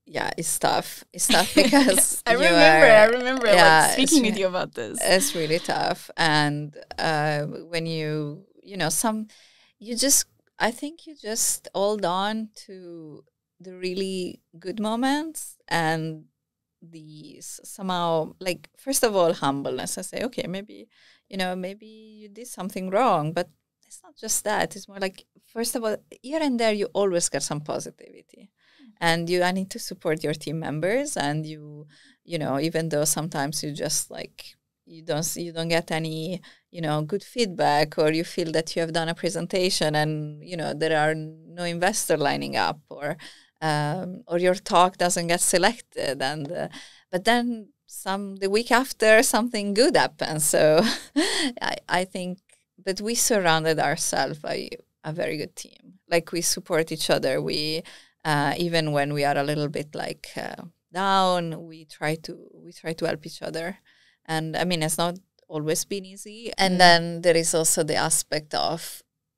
yeah, it's tough. It's tough because I you remember. are- I remember yeah, like speaking it's- with you about this. It's really tough. And uh, when you, you know, some, you just, I think you just hold on to the really good moments and the s- somehow, like, first of all, humbleness. I say, okay, maybe, you know, maybe you did something wrong, but it's not just that. It's more like, first of all, here and there, you always get some positivity. And you, I need to support your team members, and you, you know, even though sometimes you just like, you don't see, you don't get any, you know, good feedback, or you feel that you have done a presentation and, you know, there are no investor lining up, or um, or your talk doesn't get selected, and uh, but then some the week after something good happens. So I, I think, but we surrounded ourselves by a very good team. Like, we support each other. We uh, even when we are a little bit like uh, down, we try to we try to help each other. And I mean, it's not always been easy. And Mm. then there is also the aspect of,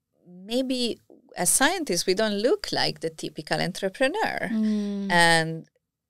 maybe as scientists we don't look like the typical entrepreneur, Mm. and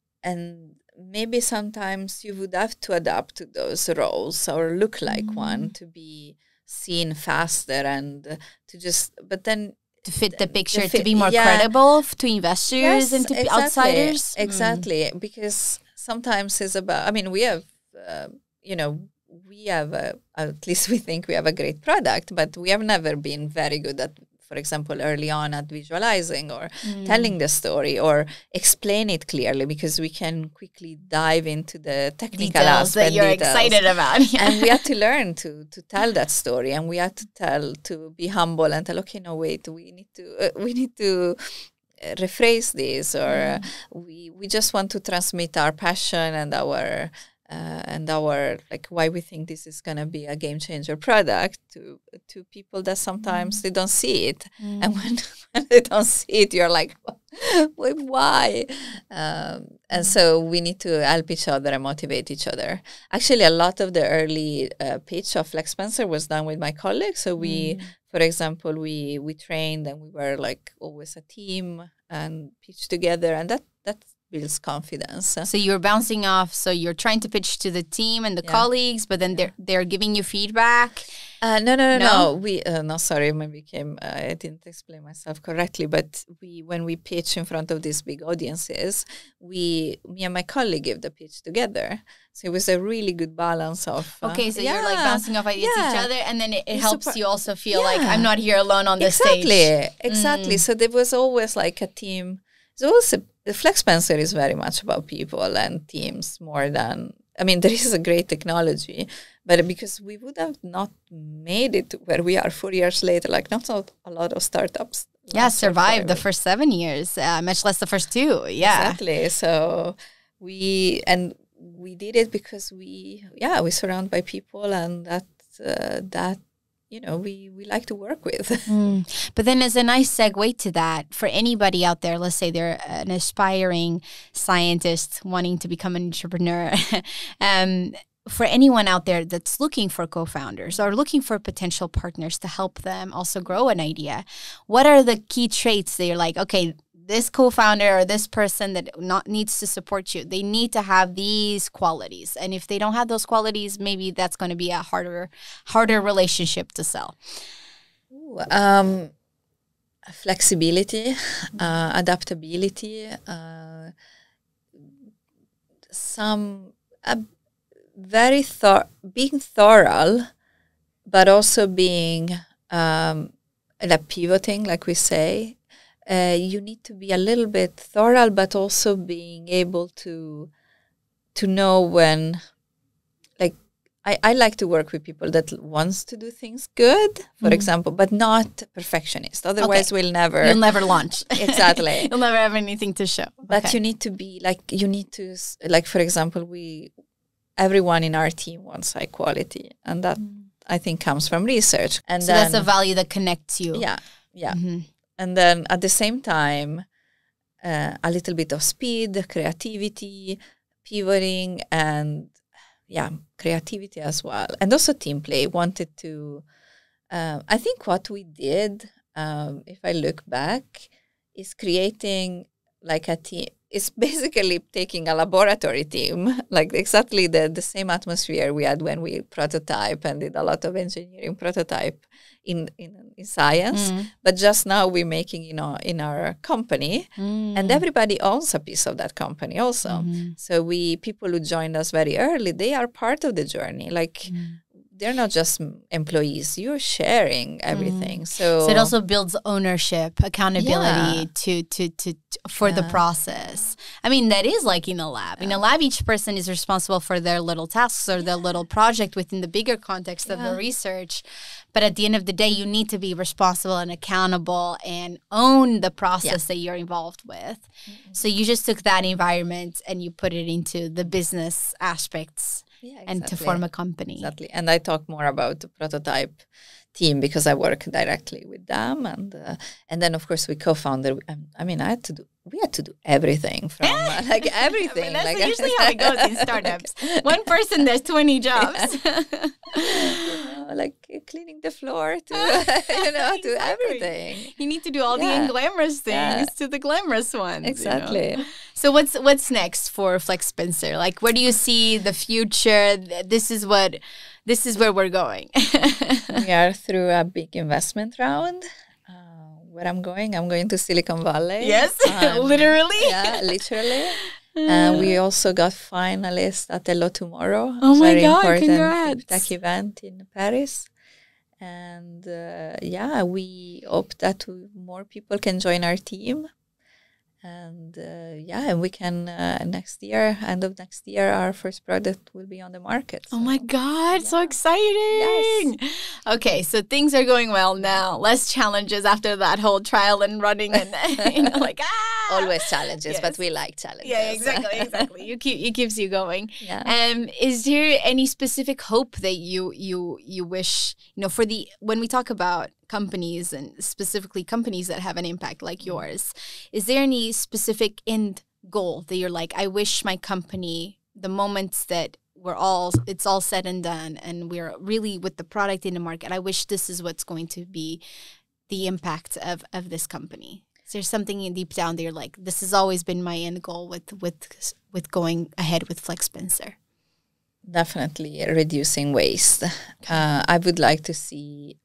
and maybe sometimes you would have to adapt to those roles or look like Mm. one to be seen faster, and uh, to just, but then To fit the the picture, to fit- be more yeah. credible f- to investors Yes, and to p- exactly, outsiders. Mm. Exactly, because sometimes it's about, I mean, we have, uh, you know, we have, a, at least we think we have a great product, but we have never been very good at, for example, early on at visualizing or Mm. telling the story or explain it clearly, because we can quickly dive into the technical Details aspect. that you're details. excited about. And we had to learn to to tell that story, and we had to tell, to be humble and tell, okay, no, wait, we need to uh, we need to uh, rephrase this, or uh, we we just want to transmit our passion and our uh, and our, like, why we think this is going to be a game changer product to to people that sometimes they don't see it. And when, when they don't see it, you're like, wait, why? Um, and so we need to help each other and motivate each other. Actually, a lot of the early uh, pitch of Flex Spencer was done with my colleagues. So we, for example, we we trained, and we were like always a team and pitched together, and that that builds confidence. So you're bouncing off. So you're trying to pitch to the team and the Yeah. colleagues, but then they're they're giving you feedback. Uh, no, no, no, No? no. We uh, no, sorry, maybe came. Uh, I didn't explain myself correctly. But we, when we pitch in front of these big audiences, we, me and my colleague, give the pitch together. So it was a really good balance of. Uh, Okay, so you're like yeah, bouncing off ideas yeah. each other, and then it, it You helps support- you also feel like Yeah. I'm not here alone on the exactly, stage. exactly. Mm. So there was always like a team. So also, the Flex Spencer is very much about people and teams more than. I mean, there is a great technology, but because we would have not made it to where we are four years later, like not a, a lot of startups. Yeah, last for survived the forever. first seven years, uh, much less the first two. Yeah. Exactly. So we, and we did it because we, yeah, we surround by people, and that, uh, that, you know, we, we like to work with. Mm. But then, as a nice segue to that, for anybody out there, let's say they're an aspiring scientist wanting to become an entrepreneur, um, for anyone out there that's looking for co-founders or looking for potential partners to help them also grow an idea, what are the key traits that you're like, okay, this co-founder or this person that not needs to support you, they need to have these qualities. And if they don't have those qualities, maybe that's going to be a harder, harder relationship to sell. Ooh, um, flexibility, uh, adaptability, uh, some uh, very thor- being thorough, but also being um, like pivoting, like we say. Uh, you need to be a little bit thorough, but also being able to to know when, like, I, I like to work with people that wants to do things good, for Mhm. example, but not perfectionist. Otherwise, we'll never. You'll never launch. Exactly. You'll never have anything to show. But Okay. you need to be like, you need to, s- like, for example, we, everyone in our team wants high quality. And that, I think, comes from research. And So then, that's a value that connects you. yeah, yeah. Mhm. And then at the same time, uh, a little bit of speed, creativity, pivoting, and yeah, creativity as well. And also team play. Wanted to, um, I think what we did, um, if I look back, is creating like a team. It's basically taking a laboratory team, like exactly the, the same atmosphere we had when we prototype and did a lot of engineering prototype in in, in science. Mm. But just now we're making, you know, in our company, Mm. and everybody owns a piece of that company also. Mm-hmm. So we people who joined us very early, they are part of the journey. Like Mm. they're not just m- employees; you're sharing everything. So, So it also builds ownership, accountability Yeah. to, to, to, to for the Yeah. process. I mean, that is like in a lab. In a lab, each person is responsible for their little tasks or their little project within the bigger context of the Yeah. research. But at the end of the day, you need to be responsible and accountable and own the process that you're involved with. So you just took that environment and you put it into the business aspects Yeah, and to exactly. form a company. Exactly. And I talk more about the prototype team because I work directly with them, and uh, and then of course we co-founded. Um, I mean, I had to do. We had to do everything from uh, like everything. That's like usually how it goes in startups. One person does twenty jobs. you know, like cleaning the floor to you know to Exactly. everything. You need to do all the Yeah. unglamorous things Yeah. to the glamorous ones. you know? Exactly. So what's what's next for Flex Spencer? Like, where do you see the future? Th- This is what, this is where we're going. We are through a big investment round. Uh, where I'm going, I'm going to Silicon Valley. Yes, Um, literally. Yeah, literally. Uh, we also got finalists at Hello Tomorrow. Oh my very God, important congrats. tech event in Paris. And uh, yeah, we hope that we, more people can join our team. And uh, yeah, and we can uh, next year, end of next year, our first product will be on the market. Oh so- my God, so exciting. Okay, so things are going well now. Less challenges after that whole trial and running and you know, like ah Always challenges, Yes. but we like challenges. Yeah, exactly, exactly. You keep it keeps you going. Yeah. Um, is there any specific hope that you you you wish, you know, for the when we talk about companies and specifically companies that have an impact like yours, is there any specific end goal that you're like, I wish my company, the moments that we're all it's all said and done and we're really with the product in the market, I wish this is what's going to be the impact of of this company? Is there something in deep down that you're like, this has always been my end goal with with with going ahead with Flex Spencer? Definitely reducing waste. Uh, I would like to see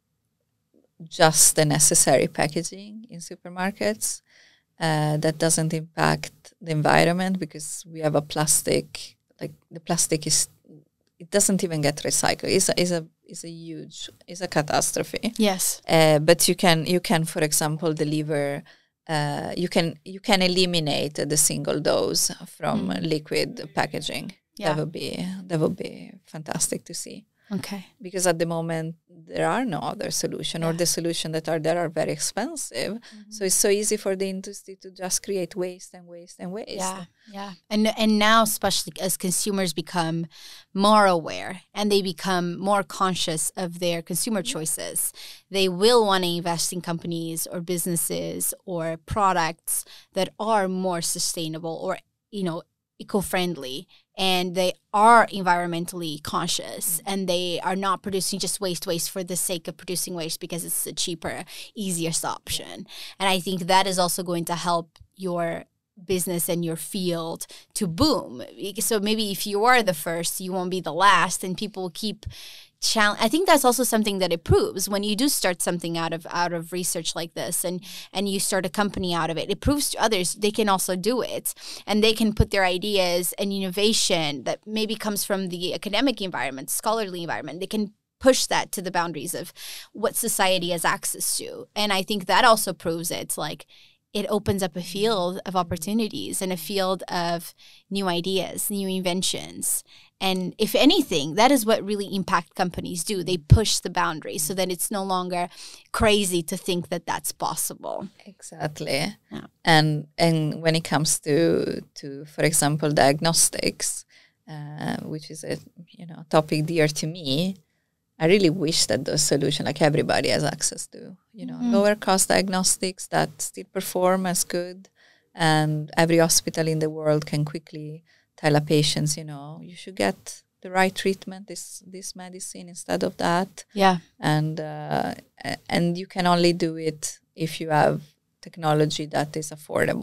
just the necessary packaging in supermarkets uh, that doesn't impact the environment, because we have a plastic, like the plastic is, it doesn't even get recycled. It's a, it's a, it's a huge, it's a catastrophe. Yes. Uh, but you can, you can, for example, deliver, uh, you can, you can eliminate the single dose from Mm. liquid packaging. Yeah. That would be, that would be fantastic to see. Okay. Because at the moment there are no other solution, or Yeah. the solution that are there are very expensive. So it's so easy for the industry to just create waste and waste and waste. Yeah, yeah, and and now especially as consumers become more aware and they become more conscious of their consumer choices, they will want to invest in companies or businesses or products that are more sustainable or, you know, eco-friendly, and they are environmentally conscious, and they are not producing just waste waste for the sake of producing waste because it's a cheaper, easiest option. And I think that is also going to help your business and your field to boom. So maybe if you are the first, you won't be the last, and people will keep challenge. I think that's also something that it proves when you do start something out of out of research like this, and and you start a company out of it. It proves to others they can also do it, and they can put their ideas and innovation that maybe comes from the academic environment, scholarly environment. They can push that to the boundaries of what society has access to, and I think that also proves it. Like, it opens up a field of opportunities and a field of new ideas, new inventions. And if anything, that is what really impact companies do. They push the boundaries so that it's no longer crazy to think that that's possible. Exactly. Yeah. And and when it comes to, to for example, diagnostics, uh, which is a you know topic dear to me, I really wish that those solutions, like everybody has access to, you know, Mm. lower cost diagnostics that still perform as good, and every hospital in the world can quickly tell a patient, you know, you should get the right treatment, this this medicine instead of that, Yeah. and uh, a- and you can only do it if you have technology that is affordable.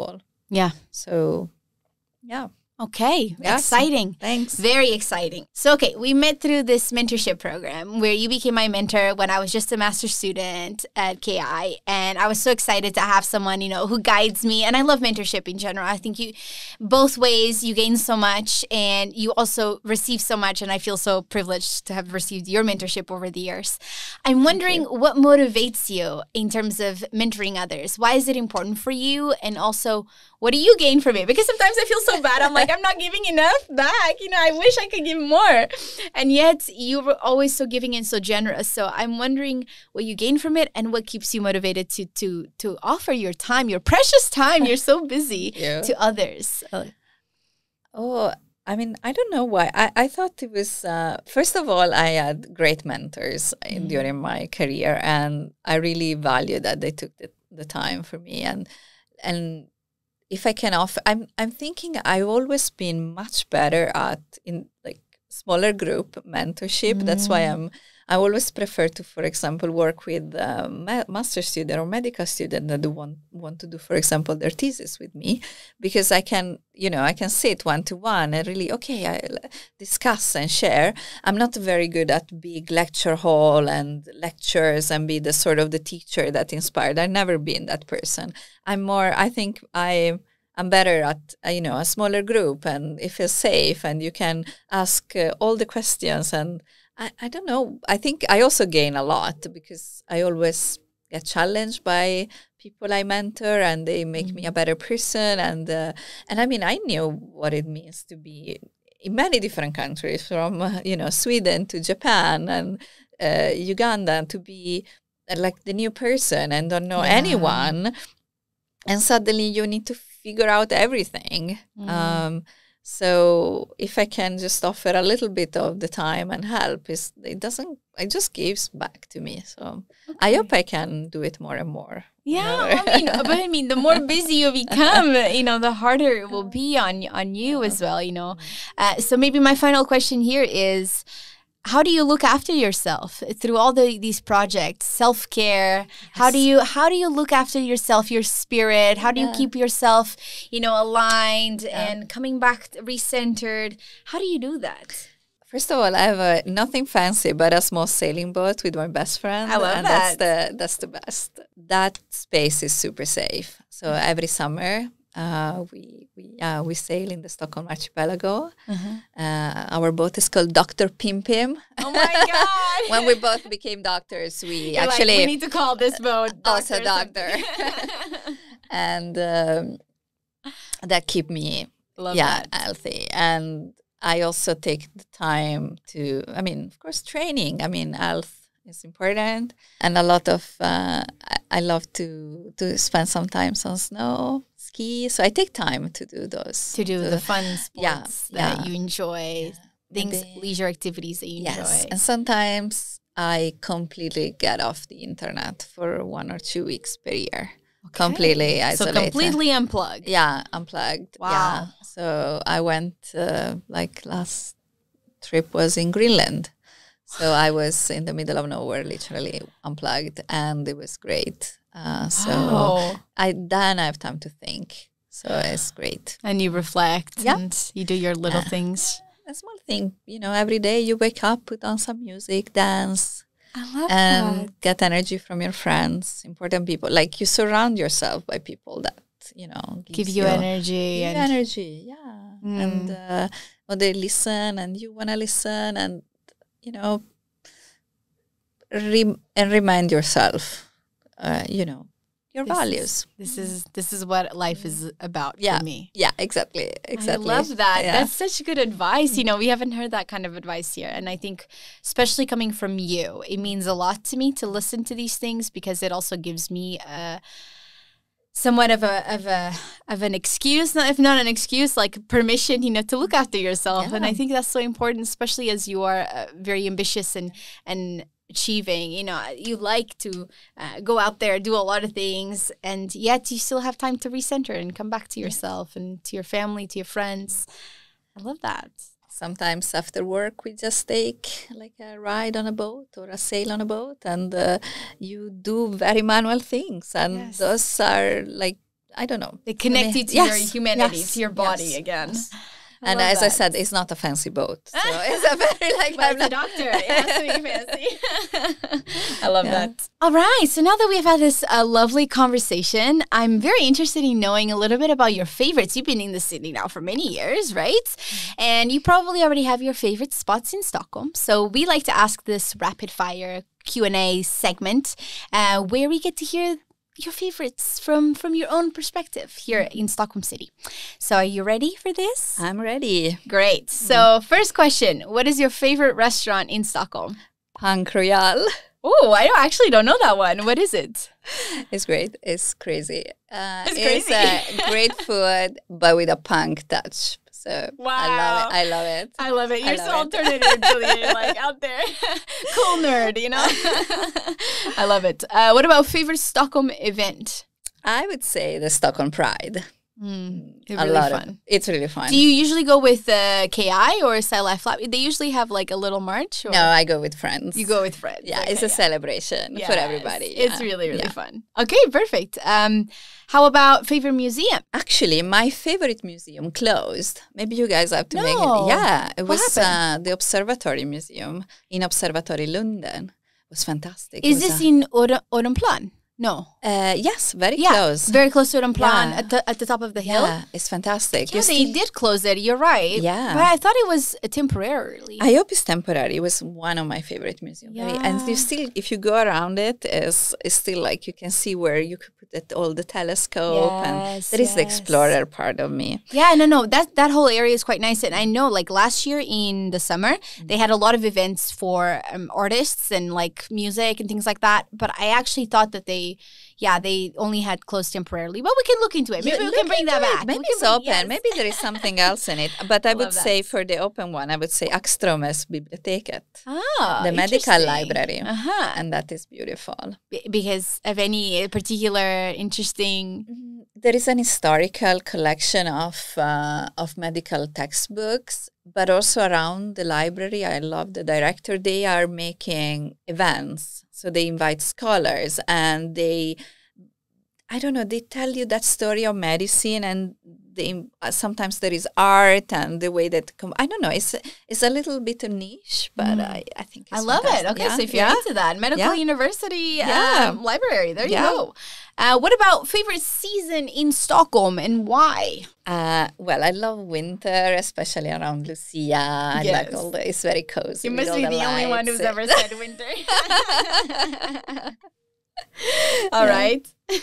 Yeah. So, yeah. Okay. Yes. Exciting. Thanks. Very exciting. So, okay, we met through this mentorship program where you became my mentor when I was just a master's student at K I. And I was so excited to have someone, you know, who guides me. And I love mentorship in general. I think you, both ways, you gain so much and you also receive so much. And I feel so privileged to have received your mentorship over the years. I'm wondering what motivates you in terms of mentoring others? Why is it important for you? And also, what do you gain from it? Because sometimes I feel so bad. I'm like, I'm not giving enough back. You know, I wish I could give more. And yet you were always so giving and so generous. So I'm wondering what you gain from it and what keeps you motivated to to to offer your time, your precious time. You're so busy Yeah. to others. Uh, Oh, I mean, I don't know why. I, I thought it was, uh, first of all, I had great mentors in, during my career, and I really value that they took the, the time for me. And and if I can offer, I'm I'm thinking I've always been much better at in like smaller group mentorship. That's why I'm I always prefer to, for example, work with a ma- master student or medical student that do want want to do, for example, their thesis with me, because I can, you know, I can sit one to one and really, okay, I l- discuss and share. I'm not very good at big lecture hall and lectures and be the sort of the teacher that inspired. I've never been that person. I'm more, I think I I'm better at, uh, you know, a smaller group, and it feels safe and you can ask uh, all the questions. And I, I don't know, I think I also gain a lot because I always get challenged by people I mentor, and they make mm-hmm. me a better person. And, uh, and I mean, I knew what it means to be in many different countries, from, uh, you know, Sweden to Japan and uh, Uganda, to be uh, like the new person and don't know Yeah. anyone. And suddenly you need to figure out everything. Mm. Um, so if I can just offer a little bit of the time and help, is it doesn't, it just gives back to me. So okay. I hope I can do it more and more. Yeah, you know? I mean, but I mean, the more busy you become, you know, the harder it will be on on you as well. You know, uh, so maybe my final question here is, how do you look after yourself through all the, these projects, self-care? Yes. How do you how do you look after yourself, your spirit? How do yeah. you keep yourself, you know, aligned yeah. and coming back recentered? How do you do that? First of all, I have a, nothing fancy, but a small sailing boat with my best friend. I love and that. That's the, that's the best. That space is super safe. So every summer, Uh, we we uh, we sail in the Stockholm archipelago. Uh-huh. Uh, our boat is called Doctor Pim Pim. Oh my God! When we both became doctors, we You're actually like, we need to call this boat also doctor. And um, that keep me Love yeah that. healthy. And I also take the time to. I mean, of course, training. I mean, health is important, and a lot of. Uh, I, I love to to spend some time on snow. Ski, so I take time to do those. To do to, the fun sports yeah, that yeah. you enjoy, yeah. things, then, leisure activities that you yes. enjoy. And sometimes I completely get off the internet for one or two weeks per year. Okay. Completely isolated. So completely unplugged. Yeah, unplugged. Wow. Yeah. So I went, uh, like last trip was in Greenland. So I was in the middle of nowhere, literally unplugged, and it was great. Uh, so wow. I then I have time to think. So it's great. And you reflect yep. and you do your little yeah. things. A small thing, you know, every day you wake up, put on some music, dance. I love and that. Get energy from your friends, important people. Like you surround yourself by people that, you know, give you, you energy. Give and you energy, yeah. Mm. And uh, well, they listen and you want to listen and, you know, re- and remind yourself. Uh, you know, your this values. Is, this is this is what life is about yeah. for me. Yeah, exactly. Exactly. I love that. Yeah. That's such good advice. You know, we haven't heard that kind of advice here. And I think, especially coming from you, it means a lot to me to listen to these things, because it also gives me a somewhat of a of a of an excuse, not if not an excuse, like permission, you know, to look after yourself. Yeah. And I think that's so important, especially as you are uh, very ambitious and and achieving, you know, you like to uh, go out there, do a lot of things, and yet you still have time to recenter and come back to yourself and to your family, to your friends. I love that. Sometimes after work, we just take like a ride on a boat or a sail on a boat, and uh, you do very manual things. And yes. those are like, I don't know. They connect you to Yes, your humanity, yes, to your body yes, again. yes. I And love as I that. said, it's not a fancy boat. So it's a very like But I'm it's a not- doctor. It has to be fancy. I love Yeah. that. All right. So now that we've had this uh, lovely conversation, I'm very interested in knowing a little bit about your favorites. You've been in the city now for many years, right? And you probably already have your favorite spots in Stockholm. So we like to ask this rapid fire Q and A segment uh, where we get to hear your favorites from from your own perspective here in Stockholm City. So are you ready for this? I'm ready. Great. So first question, what is your favorite restaurant in Stockholm? Punk Royale. Oh, I don't, actually don't know that one. What is it? It's great. It's crazy. Uh, It's it's crazy. uh, great food, but with a punk touch. So I love it. I love it. I love it. I You're love so it. alternative, Giulia. You're like out there. Cool nerd, you know? I love it. Uh, what about favorite Stockholm event? I would say the Stockholm Pride. Mm, they're a really lot fun. Of, it's really fun. Do you usually go with uh, K I or Style Life Lab? They usually have like a little march? Or no, I go with friends. you go with friends. Yeah, Okay, it's a celebration for Yes, everybody. It's yeah. really, really Yeah. fun. Okay, perfect. Um, how about favorite museum? Actually, my favorite museum closed. Maybe you guys have to make No. it. Yeah, it What was uh, the Observatory Museum in Observatory Lunden. It was fantastic. It Is was this a- in Or- Odenplan? No. Uh, yes, very Yeah, close. very close to Odenplan Yeah. at the at the top of the hill. Yeah, it's fantastic. Yeah, You they still- did close it. You're right. Yeah. But I thought it was uh, temporarily. I hope it's temporary. It was one of my favorite museums. Yeah. And you still, if you go around it, it's, it's still like you can see where you could put it, all the telescope. and Yes, there is the yes. explorer part of me. Yeah, no, no. That that whole area is quite nice. And I know, like last year in the summer, Mm. they had a lot of events for um, artists and like music and things like that. But I actually thought that they, yeah, they only had closed temporarily. But we can look into it. Maybe You we can look bring that into it. back. Maybe We can it's bring- open. yes. Maybe there is something else in it. But I, I would love that. say for the open one, I would say Axströmers biblioteket, Ah, the medical interesting. library. Uh-huh. And that is beautiful. B- because of any particular interesting. Mm, There is an historical collection of uh, of medical textbooks, but also around the library. I love the director. They are making events, so they invite scholars, and they, I don't know, they tell you that story of medicine, and they uh, sometimes there is art and the way that com- I don't know. It's it's a little bit a niche, but I I think it's I love it. fantastic. Okay, Yeah, so if you're yeah. into that, Medical Yeah. University Yeah. um, Library, there you Yeah. go. Uh, what about favorite season in Stockholm and why? Uh, well, I love winter, especially around Lucia. I Yes. like all the, it's very cozy. You with must all be the only one lights. who's ever said winter. All Yeah. right.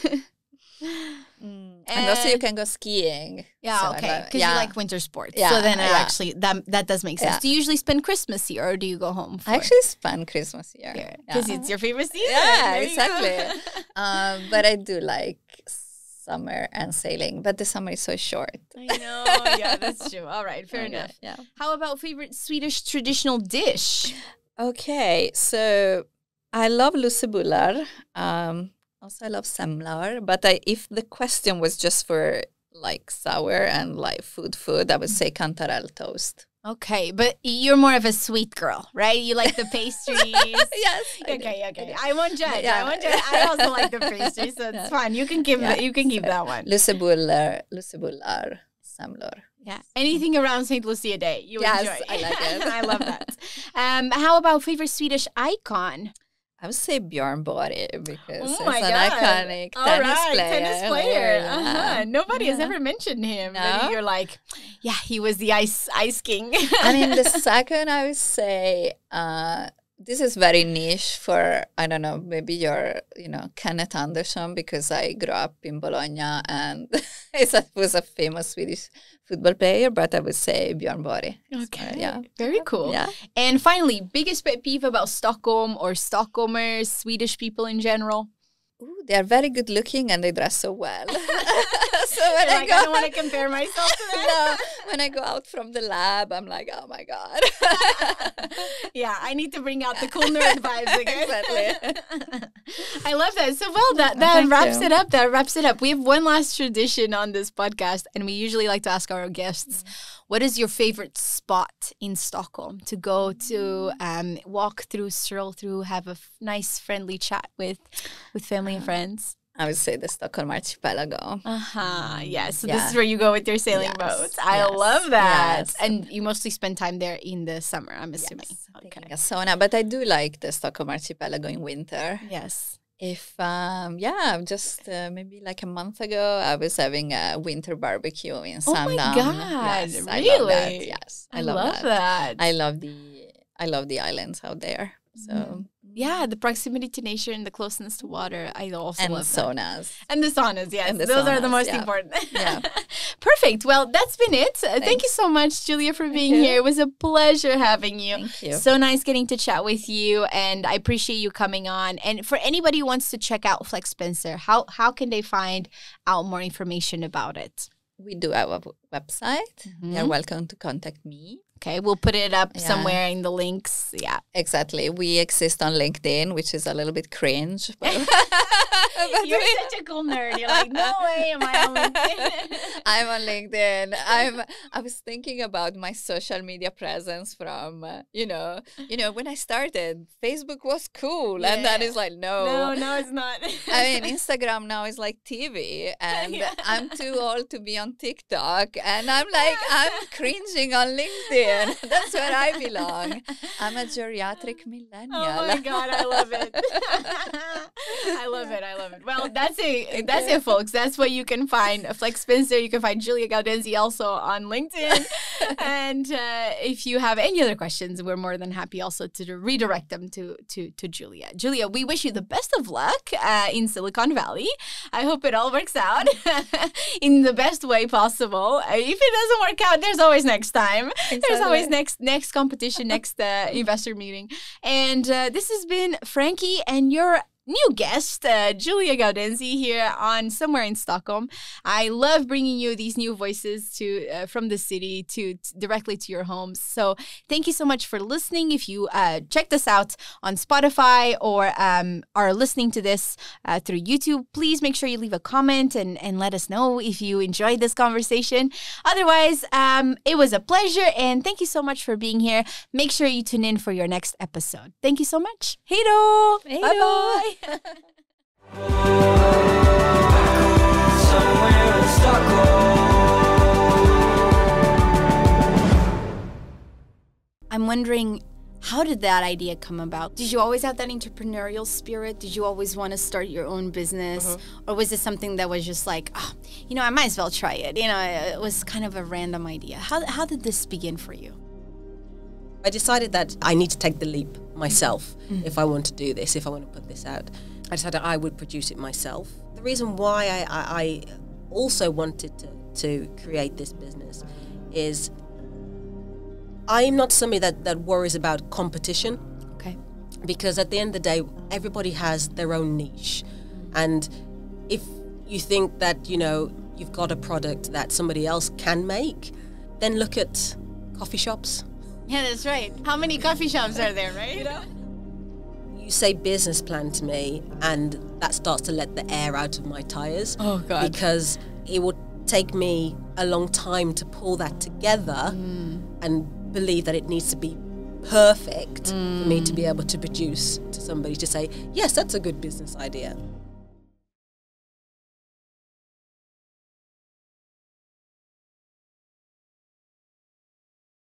Mm. And also you can go skiing. Yeah, So I okay. love- Because yeah. you like winter sports. Yeah, so then uh, yeah. actually that that does make sense. Yeah. Do you usually spend Christmas here or do you go home? For I actually spend Christmas here. because Yeah. it's your favorite season. Yeah, There you go. exactly. um, but I do like summer and sailing, but the summer is so short. I know. Yeah, that's true. All right, fair Okay, enough. Yeah. How about favorite Swedish traditional dish? Okay, so I love lussebullar. Um, also, I love semlor. But I, if the question was just for like sour and like food, food, I would say cantarell toast. Okay, but you're more of a sweet girl, right? You like the pastries. Yes. I do, Okay, I okay. do. I won't judge. I Yeah. won't judge. I also like the pastries, so it's Yeah. fine. You can give Yeah. that. You can keep that one. Lussebullar, lussebullar, semlor. Yeah. Anything around Saint Lucia Day, you Yes, enjoy. I like it. I love that. Um, how about favorite Swedish icon? I would say Björn Borg because Oh it's my an God. iconic All tennis right, player. tennis player. Yeah. Uh-huh. Nobody has Yeah. ever mentioned him. No? But you're like, yeah, he was the ice ice king. I mean, the second I would say, uh, this is very niche for, I don't know, maybe you're, you know, Kenneth Andersson, because I grew up in Bologna and he was a famous Swedish football player, but I would say Björn Borg. Okay. So, yeah. Very cool. Yeah. And finally, biggest pet peeve about Stockholm or Stockholmers, Swedish people in general? Ooh, they are very good looking and they dress so well. so when You're I like, go, I don't want to compare myself to that. no, when I go out from the lab, I'm like, oh my god. Yeah, I need to bring out the cool nerd vibes again. Exactly. I love that. So well, that that Thank wraps you. it up. That wraps it up. We have one last tradition on this podcast, and we usually like to ask our guests, what is your favorite spot in Stockholm to go to, um, walk through, stroll through, have a f- nice, friendly chat with, with family and friends? I would say the Stockholm archipelago. Uh-huh. Yeah. So Yeah. this is where you go with your sailing Yes, boats. I yes, love that. yes. And you mostly spend time there in the summer, I'm assuming. Yes, Okay. taking a sauna, but I do like the Stockholm archipelago in winter. Yes. If um yeah, just uh, maybe like a month ago, I was having a winter barbecue in Oh my Sandam. God, yes, I love that. really? Yes, I, love, that. I love the I love the islands out there. So Mhm. Yeah, the proximity to nature and the closeness to water. I also and love that. saunas. And the saunas, yes. And the Those are the saunas, most yeah. important. Yeah. Perfect. Well, that's been it. Uh, Thank you Thanks. so much, Giulia, for being you. here. It was a pleasure having you. Thank you. So nice getting to chat with you, and I appreciate you coming on. And for anybody who wants to check out Flex Spencer, how how can they find out more information about it? We do have a w- website. You're Mhm. welcome to contact me. Okay, we'll put it up Yeah. somewhere in the links. Yeah. Exactly. We exist on LinkedIn, which is a little bit cringe. But You're such a cool nerd. You're like, no way am I on LinkedIn. I'm on LinkedIn. I'm. I was thinking about my social media presence from, uh, you know, you know, when I started, Facebook was cool, and then Yeah. it's like, no. No, no, it's not. I mean, Instagram now is like T V, and Yeah. I'm too old to be on TikTok, and I'm like, I'm cringing on LinkedIn. That's where I belong. I'm a geriatric millennial. Oh my God, I love it. I love it. I love it. Well, that's it. That's it, folks. That's what you can find. Flex Spencer. You can find Giulia Gaudenzi also on LinkedIn. And uh, if you have any other questions, we're more than happy also to redirect them to to to Giulia. Giulia, we wish you the best of luck uh, in Silicon Valley. I hope it all works out in the best way possible. Uh, If it doesn't work out, there's always next time. There's always next next competition, next uh, investor meeting. And uh, this has been Frankie and your new guest, uh, Giulia Gaudenzi, here on Somewhere in Stockholm. I love bringing you these new voices to uh, from the city to, to directly to your homes. So thank you so much for listening. If you uh, checked us out on Spotify or um, are listening to this uh, through YouTube, please make sure you leave a comment and, and let us know if you enjoyed this conversation. Otherwise, um, it was a pleasure, and thank you so much for being here. Make sure you tune in for your next episode. Thank you so much. Hej då! Hej då! Bye-bye! Somewhere in Stockholm. I'm wondering, how did that idea come about? Did you always have that entrepreneurial spirit? Did you always want to start your own business? Uh-huh. Or was it something that was just like, oh, you know, I might as well try it? You know, it was kind of a random idea. How, how did this begin for you? I decided that I need to take the leap myself Mm. if I want to do this, if I want to put this out. I decided I would produce it myself. The reason why I, I, I also wanted to, to create this business is I'm not somebody that, that worries about competition, Okay. because at the end of the day, everybody has their own niche. And if you think that, you know, you've got a product that somebody else can make, then look at coffee shops. Yeah, that's right. How many coffee shops are there, right? You know? You say business plan to me, and that starts to let the air out of my tires. Oh, God. Because it would take me a long time to pull that together Mm. and believe that it needs to be perfect for me to be able to produce to somebody to say, yes, that's a good business idea.